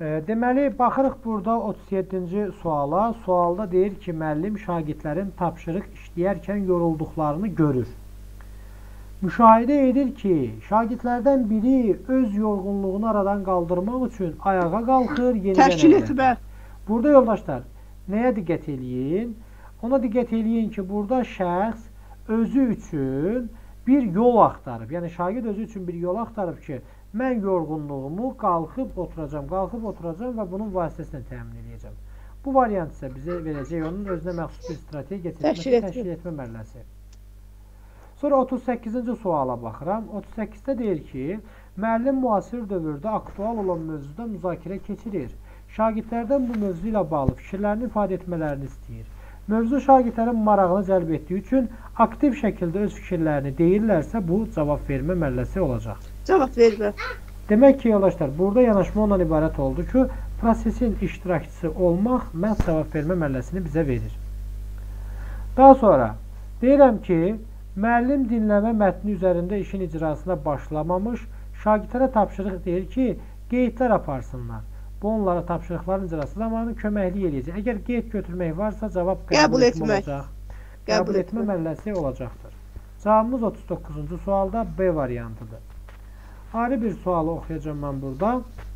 E, deməli, baxırıq burada otuz yeddinci suala. Sualda deyir ki, müəllim şagirdlərin tapşırıq işləyərkən yorulduqlarını görür. Müşahidə edir ki, şagirdlərdən biri öz yorğunluğunu aradan qaldırmaq üçün ayağa qalxır, yenidən Təşkil əmələ etmə. Burada yoldaşlar, nəyə diqqət eləyin? Ona diqqət eləyin ki, burada şəxs özü üçün bir yol axtarıb. Yəni, şagird özü üçün bir yol axtarıb ki, mən yorğunluğumu qalxıb oturacam, qalxıb oturacam və bunun vasitəsilə təmin edəcəm. Bu variant isə bizə verəcək onun özünə məxsus bir strategiya keçirməsi, təşkil etmə mərhələsi. Sonra otuz səkkizinci suala baxıram. otuz səkkizdə deyir ki, müəllim müasir dövrdə aktual olan mövzuda müzakirə keçirir. Şagirdlərdən bu mövzu ilə bağlı fikirlərini ifadə etmələrini istəyir. Mövzu şagirdlərin marağını cəlb etdiyi üçün aktiv şəkildə öz fikirlərini deyirlərsə, bu cavab vermə mərhələsi olacaq. Cavab vermə. Demək ki, yoldaşlar, burada yanaşma ondan ibarət oldu ki, prosesin iştirakçısı olmaq məhz cavab vermə mərhələsini bizə verir. Daha sonra deyirəm ki, müəllim dinləmə mətni üzərində işin icrasına başlamamış, şagirdlərə tapşırıq deyir ki, qeydlər aparsınlar. Bu, onlara tapşırıqların icrası zamanı köməklik eləyəcək. Əgər qeyd götürmək varsa, cavab qəbul etmə olacaq. Qəbul etmə mərhələsi olacaqdır. Cavabımız otuz doqquzuncu sualda B variantıdır. Ayrı bir sualı oxuyacağım mən burada.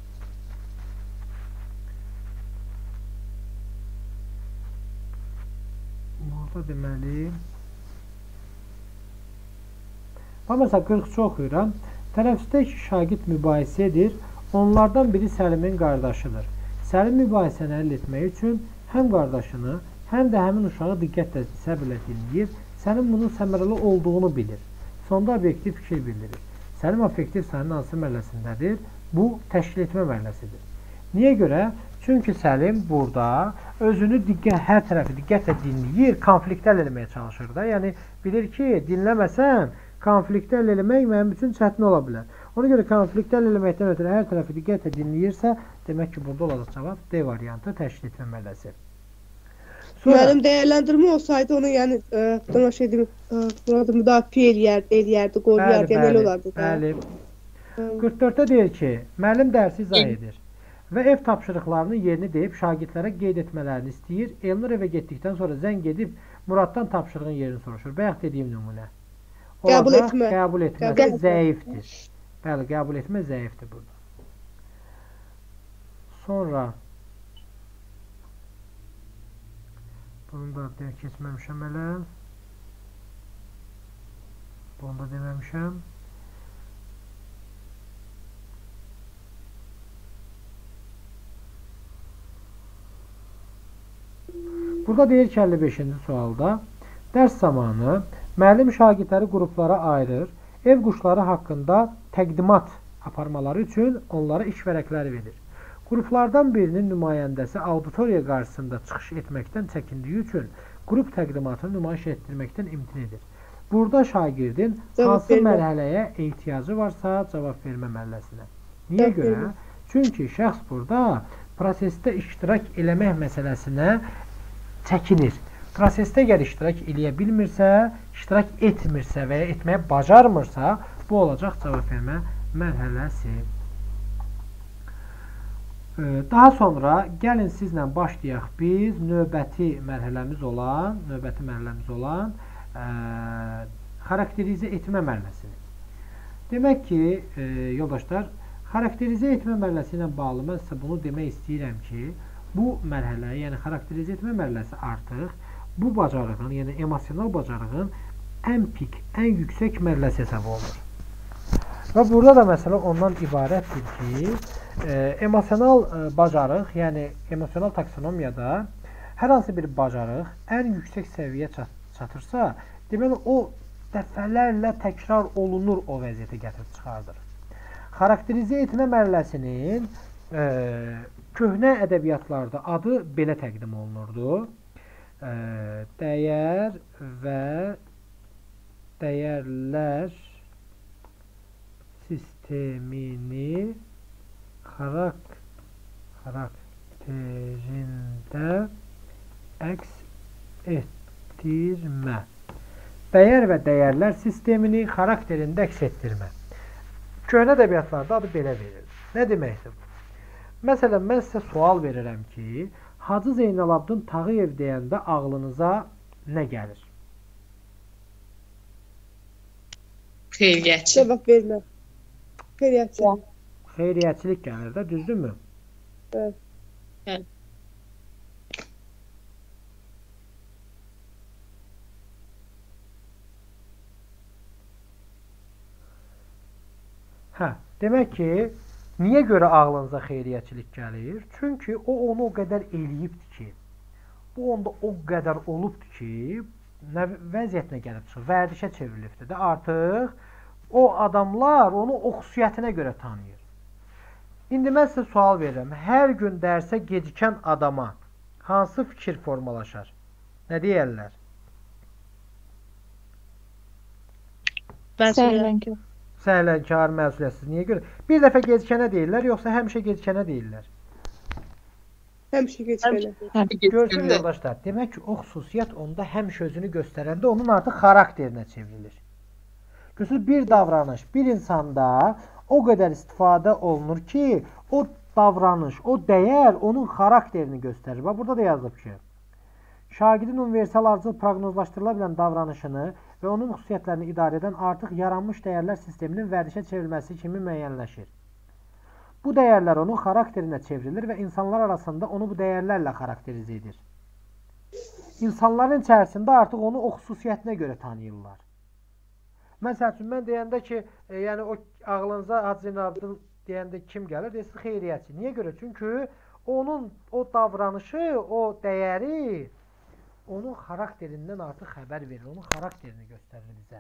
Burada deməli... Bax, məsələn, qırx üçü oxuyuram. Tələffüzdə iki şagird mübahisə edir. Onlardan biri Səlimin qardaşıdır. Səlim mübahisəni həll etmək üçün həm qardaşını, həm də həmin uşağı diqqətlə səbirlə dinləyir. Səlim bunun səmərəli olduğunu bilir. Sonda obyektiv fikir bildirir. Səlim affektiv sayının hansı mərhələsindədir? Bu, təşkil etmə mərhələsidir. Niyə görə? Çünki Səlim burada özünü diqqət, hər tərəfi diqqətlə dinləyir, konfliktə əldə etməyə çalışır da. Yəni, bilir ki, dinləməsəm, konfliktə əldə etmək mənim üçün çətin ola bilər. Ona görə konfliktə əldə etməkdən ötürü hər tərəfi diqqətlə dinləyirsə, demək ki, burada olacaq cavab D variantı, təşkil etmə mərhələsi. Müəllim dəyərləndirmə olsaydı onu, yəni, buna şey deyim, burada müdafiə eləyərdi, eləyərdi, qoruyardı, yəni elə olardı da. Bəli, qırx dörddə deyir ki, müəllim dərsi izah edir və ev tapşırıqlarının yerini deyib şagirdlərə qeyd etmələrini istəyir. Elnur evə getdikdən sonra zəng edib Muraddan tapşırığın yerini soruşur. Bayaq dediyim nümunə. Qəbul etmə. Qəbul etməsi zəifdir. Bəli, qəbul etmə zəifdir burada. Sonra bunu da deyək keçməmişəm hələ. Bunu da deməmişəm. Burada deyir ki, əlli beşinci sualda dərs zamanı müəllim şagirdləri qruplara ayırır. Ev quşları haqqında təqdimat aparmaları üçün onlara iş vərəqləri verir. Qruplardan birinin nümayəndəsi auditoriya qarşısında çıxış etməkdən çəkindiyi üçün qrup təqdimatını nümayiş etdirməkdən imtina edir. Burada şagirdin hansı mərhələyə ehtiyacı varsa cavab vermə mərhələsinə. Niyə görə? Çünki şəxs burada prosesdə iştirak eləmək məsələsinə çəkinir. Prosesdə əgər iştirak eləyə bilmirsə, iştirak etmirsə və ya etməyə bacarmırsa, bu olacaq cavab vermə mərhələsi. Daha sonra gəlin sizlə başlayaq biz növbəti mərhələmiz olan, növbəti mərhələmiz olan ə, xarakterizə etmə mərhələsini. Demək ki, ə, yoldaşlar, xarakterizə etmə mərhələsi ilə bağlı mən sizə bunu demək istəyirəm ki, bu mərhələ, yəni xarakterizə etmə mərhələsi artıq bu bacarığın, yəni emosional bacarığın ən pik, ən yüksək mərhələsi hesab olunur. Və burada da məsələ ondan ibarətdir ki, e, emosional e, bacarıq, yəni emosional taksonomiyada hər hansı bir bacarıq ən yüksək səviyyə çat çatırsa, deməli o dəfələrlə təkrar olunur, o vəziyyətə gətirib çıxardır. Xarakterizə etmə mərhələsinin e, köhnə ədəbiyyatlarda adı belə təqdim olunurdu. E, dəyər və dəyərlər sistemini xarak xarakterində əks etdirmə. Dəyər və dəyərlər sistemini xarakterində əks etdirmə. Köhnə ədəbiyyatlarda adı belə verilir. Nə deməkdir bu? Məsələn, mən sizə sual verirəm ki, Hacı Zeynalabdin Tağıyev deyəndə ağlınıza nə gəlir? Xeyriyyətçi. Cevap vermə. Xeyriyyətçi. Xeyriyyətçilik gəlir də, düzdürmü? Evet. Evet. Hə, demək ki, niyə görə ağlınıza xeyriyyətçilik gəlir? Çünki o onu o qədər eləyibdir ki, bu onda o qədər olubdur ki, nə vəziyyətinə gəlib çıxır, vərdişə çevrilibdir də. Artıq o adamlar onu o xüsusiyyətinə görə tanıyır. İndi mən sizə sual verirəm. Hər gün dərsə gecikən adama hansı fikir formalaşar? Nə deyərlər? Səhlənki. Səhlənkar, məsuliyyətsiz. Niyə görə? Bir dəfə gecikənə deyirlər, yoxsa həmişə gecikənə deyirlər? Həmişə geçmeli. Görsün yoldaşlar. Demək ki, o xüsusiyyət onda həmişə özünü göstərəndə onun artıq xarakterinə çevrilir. Görürsünüz, bir davranış bir insanda o qədər istifadə olunur ki, o davranış, o dəyər onun xarakterini göstərir. Bax, burada da yazılıb ki, şagirdin universal ardıcıl proqnozlaşdırıla bilən davranışını və onun xüsusiyyətlərini idarə edən artıq yaranmış dəyərlər sisteminin vərdişə çevrilməsi kimi müəyyənləşir. Bu dəyərlər onun xarakterinə çevrilir və insanlar arasında onu bu dəyərlərlə xarakterizə edir. İnsanların içərisində artıq onu o xüsusiyyətinə görə tanıyırlar. Məsəl üçün, mən deyəndə ki, e, yəni o ağlınıza Hacı Zeynalabdin deyəndə kim gəlir? Deyirsiniz, xeyriyyətçi. Niyə görə? Çünki onun o davranışı, o dəyəri onun xarakterindən artıq xəbər verir. Onun xarakterini göstərir bizə.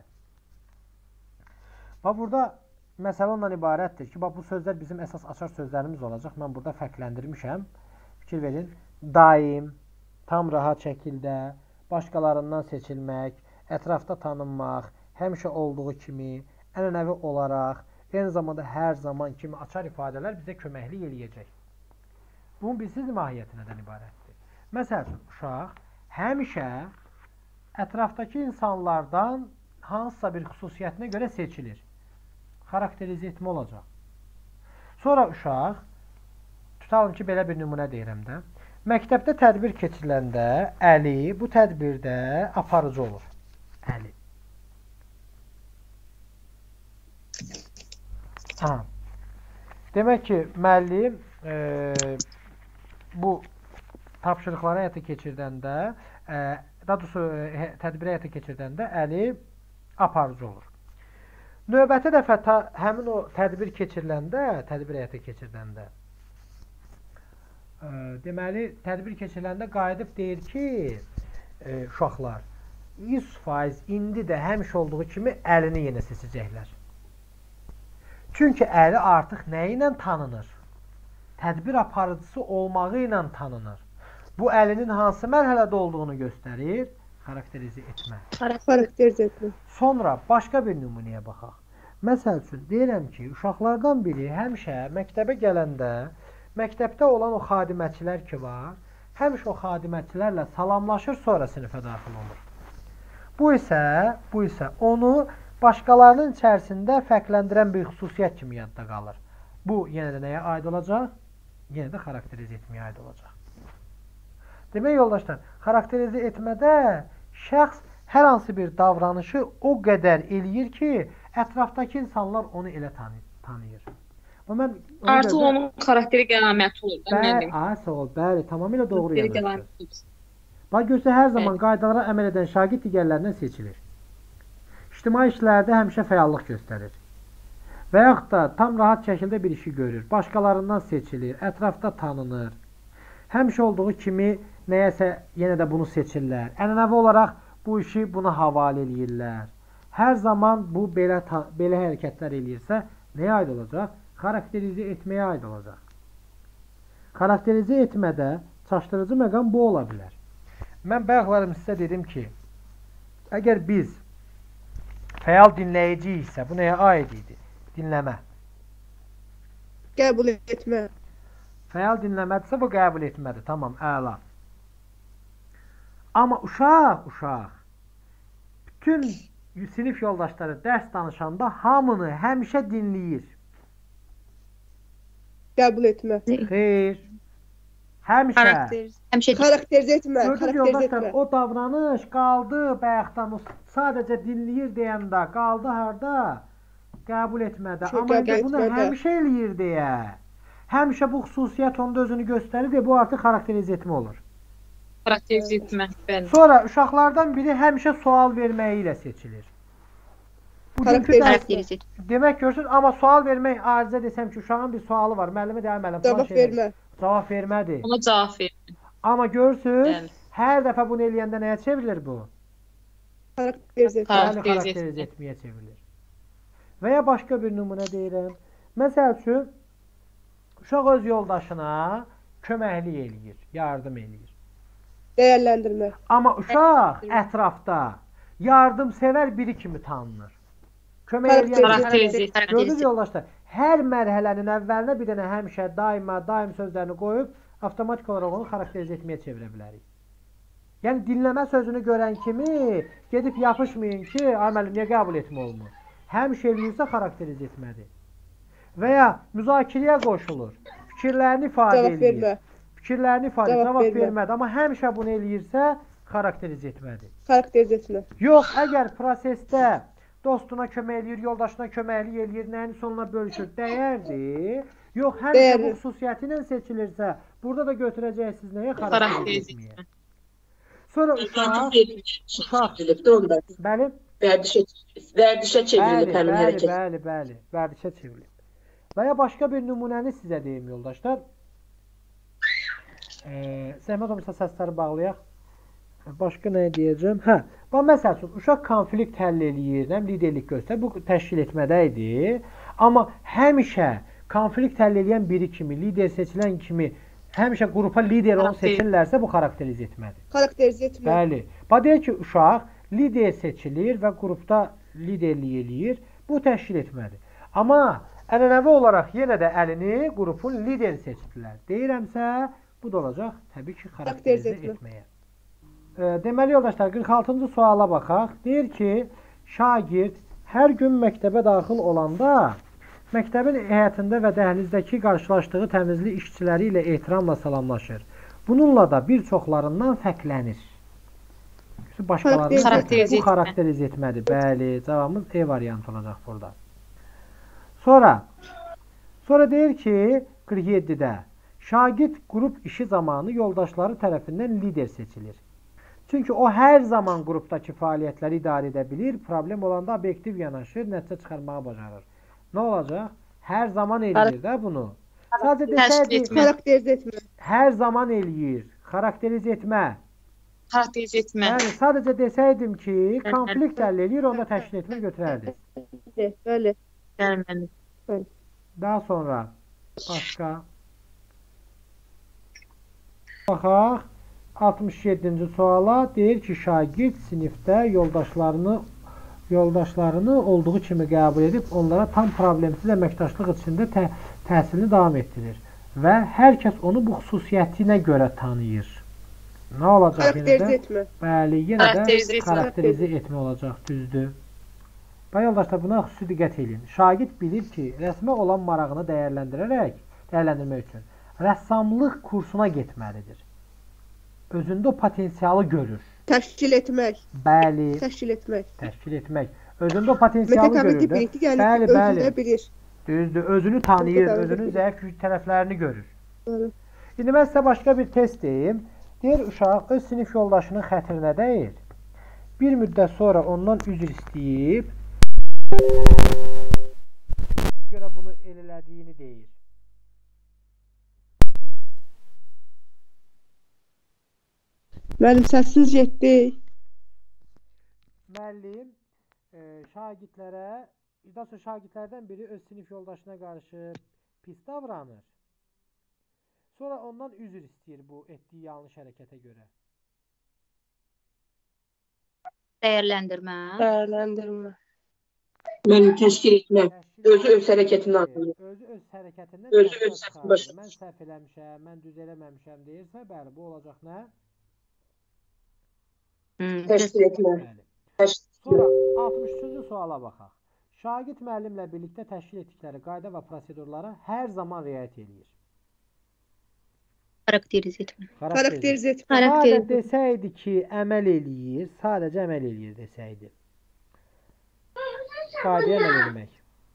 Bax, burada məsələ ondan ibarətdir ki, bax, bu sözlər bizim əsas açar sözlərimiz olacaq. Mən burada fərqləndirmişəm. Fikir verin. Daim, tam rahat şəkildə, başqalarından seçilmək, ətrafda tanınmaq, həmişə olduğu kimi, ənənəvi olaraq, eyni zamanda hər zaman kimi açar ifadələr bizə köməklik eləyəcək. Bunun bilsiz mahiyyəti nədən ibarətdir? Məsəl üçün, uşaq həmişə ətrafdakı insanlardan hansısa bir xüsusiyyətinə görə seçilir. Xarakterizə etmə olacaq. Sonra uşaq, tutalım ki, belə bir nümunə deyirəm də, məktəbdə tədbir keçiriləndə Əli bu tədbirdə aparıcı olur. Əli. Aha. Demək ki, müəllim e, bu tapşırıqları həyata keçirdəndə, e, daha doğrusu e, tədbiri həyata keçirdəndə Əli aparıcı olur. Növbəti dəfə ta, həmin o tədbir keçiriləndə, tədbir həyata keçirdəndə, e, deməli, tədbir keçiriləndə qayıdıb deyir ki, e, uşaqlar, yüz faiz indi də həmişə olduğu kimi Əlini yenə seçəcəklər. Çünki Əli artıq nə ilə tanınır? Tədbir aparıcısı olmağı ilə tanınır. Bu Əlinin hansı mərhələdə olduğunu göstərir? Xarakterizə etmə. Xarakterizə etmə. Sonra başqa bir nümunəyə baxaq. Məsəl üçün, deyirəm ki, uşaqlardan biri həmişə məktəbə gələndə, məktəbdə olan o xadiməçilər ki var, həmişə o xadiməçilərlə salamlaşır, sonra sinifə daxil olur. Bu isə, bu isə onu başqalarının içərisində fərqləndirən bir xüsusiyyət kimi yadda qalır. Bu, yenə də nəyə aid olacaq? Yenə də xarakterizə etməyə aid olacaq. Demək, yoldaşlar, xarakterizə etmədə şəxs hər hansı bir davranışı o qədər eləyir ki, ətrafdakı insanlar onu elə tanıyır. Mən, Artıq görə... onun xarakteri qənaməti olur. Bəli, ay, sağ ol, bəli, tamamilə doğru yanaşdınız. Bax, görsə, hər zaman qaydalara əməl edən şagird digərlərindən seçilir. İctimai işlərdə həmişə fəallıq göstərir. Və yaxud da tam rahat şəkildə bir işi görür. Başqalarından seçilir, ətrafda tanınır. Həmişə olduğu kimi nəyəsə yenə də bunu seçirlər. Ənənəvi olaraq bu işi buna havalə eləyirlər. Hər zaman bu belə, belə hərəkətlər eləyirsə, nəyə aid olacaq? Xarakterizə etməyə aid olacaq. Xarakterizə etmədə çaşdırıcı məqam bu ola bilər. Mən bayaqlarım sizə dedim ki, əgər biz fəal dinləyici isə bu nəyə aid idi? Dinləmə. Qəbul etmə. Fəal dinləmədirsə bu qəbul etmədir. Tamam, əla. Amma uşaq, uşaq bütün sinif yoldaşları dərs danışanda hamını həmişə dinləyir. Qəbul etmə. Xeyr. Həmişə. Xarakter. Həmişə Xarakterizə etmə. Gördünüz Xarakterizə yoldaşlar, etmə. o davranış qaldı bayaqdan o sadəcə dinləyir deyəndə qaldı harda? Qəbul etmədə. Çox Amma indi qəbul bunu etmədə. həmişə eləyir deyə. Həmişə bu xüsusiyyət onda özünü göstərir deyə bu artıq xarakterizə etmə olur. xarakterize etmə. Bəli. Sonra uşaqlardan biri həmişə sual verməyi ilə seçilir. Bugünkü Xarakterizə dərs Xarakterize etmə. demək görürsünüz, amma sual vermək arizə desəm ki, uşağın bir sualı var. Müəllimə deyər, müəllim falan Cavab şey verir. vermə. Cavab vermədi. Ona cavab ver. Amma görürsüz, Bəli. hər dəfə bunu eləyəndə nəyə çevrilir bu? Xarakterizə etmə. Bəli, Xarakterizə xarakterizə etmə. etməyə çevrilir. Və ya başqa bir nümunə deyirəm. Məsəl üçün, uşaq öz yoldaşına köməklik eləyir, yardım eləyir. Dəyərləndirmə. Amma uşaq ətrafda yardımsevər biri kimi tanınır. Kömək eləyən Xarakterize Gördünüz xarakterize. yoldaşlar, hər mərhələnin əvvəlinə bir dənə həmişə, daima, daim sözlərini qoyub, avtomatik olaraq onu xarakterizə etməyə çevirə bilərik. Yəni, dinləmə sözünü görən kimi gedib yapışmayın ki, ay müəllim, niyə qəbul etmə olmur? Həmişə eləyirsə xarakterizə etmədir. Və ya müzakirəyə qoşulur, fikirlərini ifadə Cavab eləyir. vermə. Fikirlərini ifadə, Cavab cavab vermə. vermədi, amma həmişə bunu eləyirsə xarakterizə etmədir. Xarakterizə etmə. Yox, əgər prosesdə dostuna kömək eləyir, yoldaşına köməklik eləyir, nəyini sonuna bölüşür, dəyərdir. Yox, həmişə bu Dəyərli. xüsusiyyəti ilə seçilirsə, burada da götürəcəksiniz nəyə Xarakterize xarakterizə etməyə. etmə. Sonra uşaq, uşaq, Çevrilib də onda. bəli, Vərdişə, vərdişə bəli, çevrilib həmin bəli, hərəkət. bəli, bəli, vərdişə çevrilib. Və ya başqa bir nümunəni sizə deyim, yoldaşlar. Ee, zəhmət olmasa səsləri bağlayaq. Başqa nə deyəcəm? Hə, bax, məsəl üçün, uşaq konflikt həll eləyir, nəm, liderlik göstərir, bu təşkil etmədə idi. Amma həmişə konflikt həll eləyən biri kimi, lider seçilən kimi, həmişə qrupa lider onu Xarakter- seçirlərsə, bu xarakterizə etmədir. Xarakterizə etmə. Bəli. Bax, deyək ki, uşaq lider seçilir və qrupda liderlik eləyir, bu təşkil etmədir. Amma ənənəvi olaraq yenə də əlini qrupun lideri seçdilər. Deyirəmsə, bu da olacaq, təbii ki, xarakterizə Xarakterizə etmə. etməyə. E, deməli, yoldaşlar, qırx altıncı suala baxaq. Deyir ki, şagird hər gün məktəbə daxil olanda məktəbin həyətində və dəhlizdəki qarşılaşdığı təmizlik işçiləri ilə ehtiramla salamlaşır. Bununla da bir çoxlarından fərqlənir. Başqalarının Xarakterizə bu etmə. xarakterizə etmədir. Bəli, cavabımız E variantı olacaq burada. Sonra sonra deyir ki, qırx yeddidə şagird qrup işi zamanı yoldaşları tərəfindən lider seçilir. Çünki o hər zaman qrupdakı fəaliyyətləri idarə edə bilir, problem olanda obyektiv yanaşır, nəticə çıxarmağı bacarır. Nə olacaq? Hər zaman eləyir də bunu. Sadəcə Təşkil desəydi, etmə. Xarakterizə etmə. hər zaman eləyir, xarakterizə etmə. Xarakterize etmə. Yəni, sadəcə desəydim ki, konflikt həll eləyir, onda təşkil etmə götürərdik. Bəli. Gəlməli. Daha sonra başqa baxaq. altmış yeddinci suala deyir ki, şagird sinifdə yoldaşlarını yoldaşlarını olduğu kimi qəbul edib onlara tam problemsiz əməkdaşlıq içində tə təhsilini davam etdirir və hər kəs onu bu xüsusiyyətinə görə tanıyır. Nə olacaq yenə Xarakterizə də? etmə. Bəli, yenə Xarakterizə də etmə. xarakterizə etmə olacaq, düzdür. Və yoldaşlar, buna xüsusi diqqət edin. Şagird bilir ki, rəsmə olan marağını dəyərləndirərək, dəyərləndirmək üçün rəssamlıq kursuna getməlidir. Özündə o potensialı görür. Təşkil etmək. Bəli, Təşkil etmək. təşkil etmək. Özündə o potensialı Mətəqəmin görür. də. bilikli gəlib Bəli, özündə bəli. bilir. Düzdür, özünü tanıyır, Mətəqəmin özünün bilikli. zəif güc tərəflərini görür. Bəli. İndi mən sizə başqa bir test deyim. Deyir, uşaq öz sinif yoldaşının xətrinə deyir. Bir müddət sonra ondan üzr istəyib, görə bunu elələdiyini deyir. Mənim səsiniz getdi. Müəllim e, şagirdlərə, daha sonra şagirdlərdən biri öz sinif yoldaşına qarşı pis davranır. Sonra ondan üzr istəyir bu etdiyi yanlış hərəkətə görə. Dəyərləndirmə. Dəyərləndirmə. Mən təşkil etmə. Təşkil Özü öz etmir. hərəkətindən anlayır. Özü öz hərəkətindən Özü təşkil öz çıxarır. səhvini başa Mən səhv eləmişəm, mən düz eləməmişəm deyirsə, bəli, bu olacaq nə? Hmm. Təşkil etmə. Bəli. Təşkil Sonra altmış üçüncü suala baxaq. Şagird müəllimlə birlikdə təşkil etdikləri qayda və prosedurlara hər zaman riayət edir. Karakterize etme. Karakterize etme. Sadə Karakterize. desəydi ki, əməl eləyir, sadəcə əməl eləyir desəydi. Qaydaya əməl eləmək.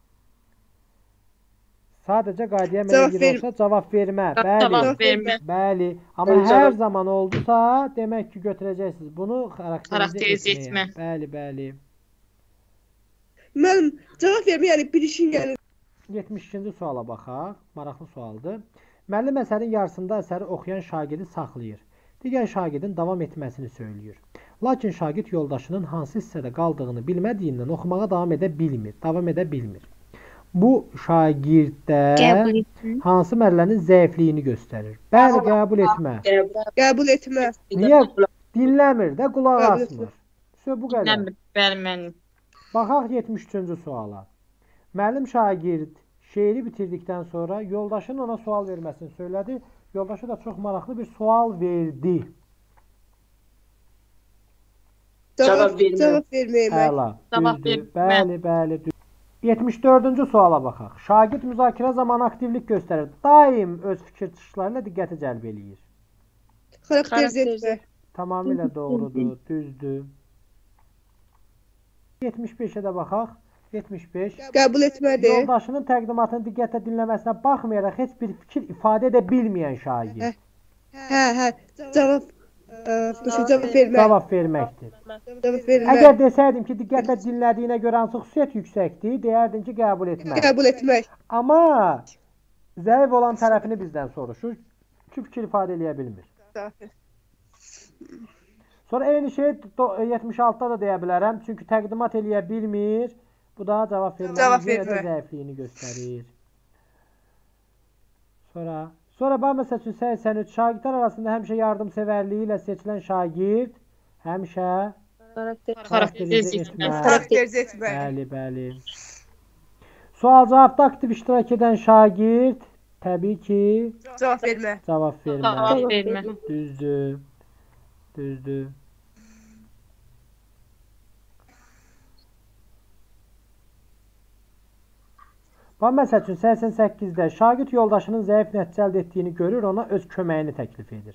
Sadəcə qaydaya əməl Cavab eləyir ver- olsa cavab vermə. Bəli. Cevap verme. Bəli. Amma Cavab- hər zaman oldusa, demək ki, götürəcəksiniz. Bunu xarakterize Xarakterize etməyə. etmə. Bəli, bəli. Müəllim, cavab vermə, yəni bilişin, yəni yetmiş ikinci suala baxaq. Maraqlı sualdır. Müəllim əsərin yarısında əsəri oxuyan şagirdi saxlayır. Digər şagirdin davam etməsini söyləyir. Lakin şagird yoldaşının hansı hissədə qaldığını bilmədiyindən oxumağa davam edə bilmir. Davam edə bilmir. Bu şagirddə Qəbul etme. hansı mərhələnin zəifliyini göstərir? Bəli, qəbul etmə. qəbul etmə. Niyə dinləmir də, qulaq Qəbul asmır. Söz bu qədər. Dinləmir, bəli. Baxaq yetmiş üçüncü suala. Müəllim şagird şeiri bitirdikdən sonra yoldaşının ona sual verməsini söylədi. Yoldaşı da çox maraqlı bir sual verdi. Cavab, Cavab vermə. cavab verməmək. Əla. Cavab Düzdür. vermə. Bəli, bəli. düz- yetmiş dördüncü suala baxaq. Şagird müzakirə zamanı aktivlik göstərir. Daim öz fikir çıxışlarına diqqəti cəlb eləyir. Karakterize etmə. Tamamilə doğrudur, düzdür. yetmiş beşə də baxaq. yetmiş beş. Qəbul etmədir. Yoldaşının təqdimatını diqqətlə dinləməsinə baxmayaraq heç bir fikir ifadə edə bilməyən şagird Hə, hə. Cavab ə, düşün, cavab vermə. cavab verməkdir. Cavab vermə. Əgər desəydim ki, diqqətlə dinlədiyinə görə hansı xüsusiyyət yüksəkdir, deyərdim ki, qəbul etmək. Qəbul etmək. Amma zəif olan tərəfini bizdən soruşur ki, fikir ifadə eləyə bilmir. Sonra eyni şey do- yetmiş altıda da deyə bilərəm, çünki təqdimat eləyə bilmir. Bu da cavab vermənin Cavab yenə də vermə. zəifliyini göstərir. Sonra Sonra bax məsəl üçün səksən üç şagirdlər arasında həmişə yardımsevərliyi ilə seçilən şagird həmişə Karakterize etme. Karakterize etmə. Bəli, bəli. Sual-cavabda aktiv iştirak edən şagird təbii ki, Cavab vermə. cavab vermə. Cavab verme. Düzdür. Düzdür. Bax məsəl üçün səksən səkkizdə şagird yoldaşının zəif nəticə əldə etdiyini görür, ona öz köməyini təklif edir.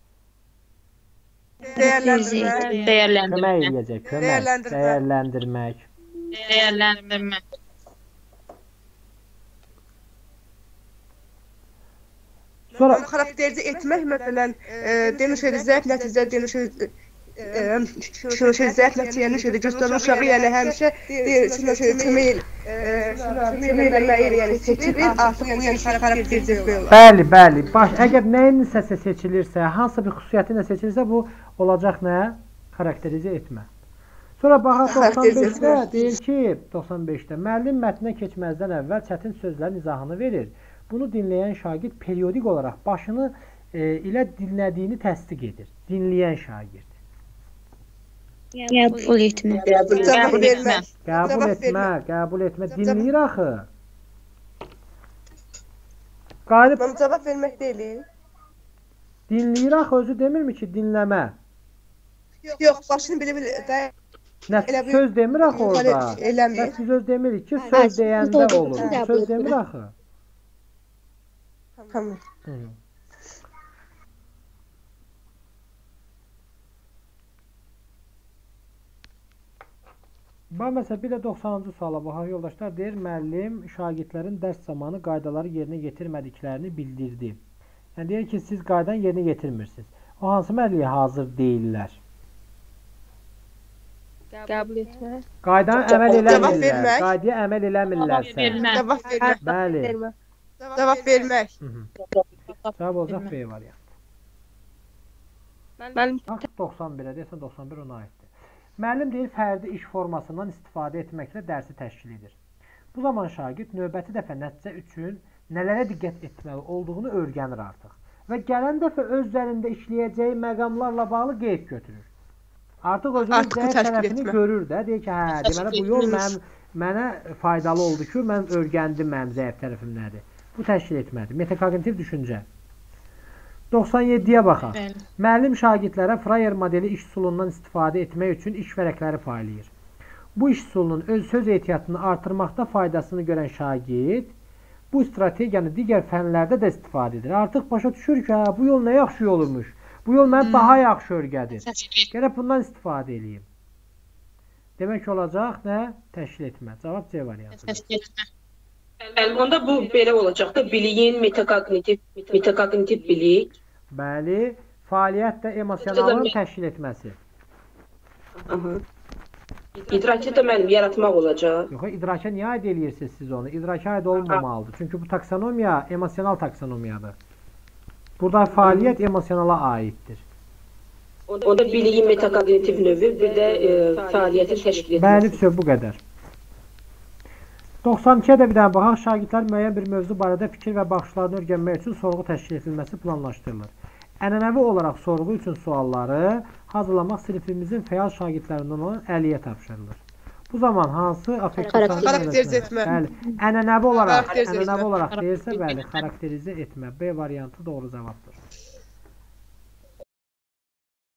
Dəyərləndirmə. Kömək Değerlendirme. eləyəcək, kömək, Dəyərləndirmə. dəyərləndirmək. Değerlendirme. Sonra Karakterize etmək, məsələn, e, demiş elə zəif nəticə, demiş elə şunu şey zəif nəticəni şöyle göstərən uşağı, yəni həmişə deyir, şuna şöyle kömək el, kömək eləməyi, yəni seçir, artıq yəni karakterize etmək olar. bəli, bəli. Baş, əgər nəyin nəsə seçilirsə, hansı bir xüsusiyyəti nə seçilirsə, bu olacaq nə? Xarakterizə etmə. Sonra baxaq Xarakterizə doxsan beşdə etmə. deyir ki, doxsan beşdə müəllim mətnə keçməzdən əvvəl çətin sözlərin izahını verir. Bunu dinləyən şagird periodik olaraq başını e, ilə dinlədiyini təsdiq edir. Dinləyən şagird. Qəbul etmə. Qəbul Cavab Qəbul etmə. vermə. Qəbul Cavab etmə, vermə. qəbul etmə. Cavab- Dinləyir axı. Qalib Mən cavab vermək deyil. dinləyir axı, özü demirmi ki, dinləmə? Yox, başını belə-belə də Nə Elə bir- söz demir axı orada. eləmir. Bəs biz öz demirik ki, söz deyəndə olur. Qəbul Söz etmə. demir axı. Tamam. Hı. Bax məsələn bir də doxsanıncı suala baxaq yoldaşlar. Deyir müəllim şagirdlərin dərs zamanı qaydaları yerinə yetirmədiklərini bildirdi. Yəni deyir ki, siz qaydanı yerinə yetirmirsiniz. O hansı mərhələyə hazır deyillər? Qəbul etmə. Qaydana əməl Cavab eləmirlər. vermək. Qaydaya əməl eləmirlərsə. Vermə. Cavab vermək. Bəli. Cavab vermək. Hı -hı. Cavab olacaq B variantı. Müəllim Bax doxsan birə deyəsən doxsan bir ona aiddir. Müəllim deyir fərdi iş formasından istifadə etməklə dərsi təşkil edir. Bu zaman şagird növbəti dəfə nəticə üçün nələrə diqqət etməli olduğunu öyrənir artıq və gələn dəfə öz üzərində işləyəcəyi məqamlarla bağlı qeyd götürür. Artıq özünün Artıq zəif təşkil tərəfini etmə. görür də, deyir ki, hə, deməli bu yol mənim mənə faydalı oldu ki, mən öyrəndim mənim zəif tərəfim nədir. Bu təşkil etmədir. Metakognitiv düşüncə. doxsan yeddiyə baxaq. Bəli. Müəllim şagirdlərə Freyer modeli iş üsulundan istifadə etmək üçün iş vərəqləri paylayır. Bu iş üsulunun öz söz ehtiyatını artırmaqda faydasını görən şagird bu strategiyanı digər fənlərdə də istifadə edir. Artıq başa düşür ki, hə, bu yol nə yaxşı yolmuş. Bu yol mənə daha yaxşı örgədir. Gərək bundan istifadə edeyim. Demək olacaq nə? Təşkil etmə. Cavab C variantı. Təşkil etmə. Bəli, onda bu belə olacaq da biliyin metakognitiv metakognitiv bilik. Bəli, fəaliyyət də emosionalın təşkil etməsi. Aha. İdraki də mənim yaratmaq olacaq. Yox, idraka niyə aid eləyirsiniz siz onu? İdraka aid olmamalıdır. Çünki bu taksonomiya emosional taksonomiyadır. Burada fəaliyyət emosionala aiddir. Onda biliyin metakognitiv növü, bir də e, fəaliyyətin təşkil etməsi. Bəli, söz bu qədər. doxsan ikiyə də bir dənə baxaq. Şagirdlər müəyyən bir mövzu barədə fikir və baxışlarını öyrənmək üçün sorğu təşkil edilməsi planlaşdırılır. Ənənəvi olaraq sorğu üçün sualları hazırlamaq sinifimizin fəal şagirdlərindən olan Əliyə tapşırılır. Bu zaman hansı affektiv Xarakterizə etmə. Bəli, ənənəvi olaraq, Xarakterizə ənənəvi etmə. olaraq deyilsə, bəli, xarakterizə etmə. B variantı doğru cavabdır.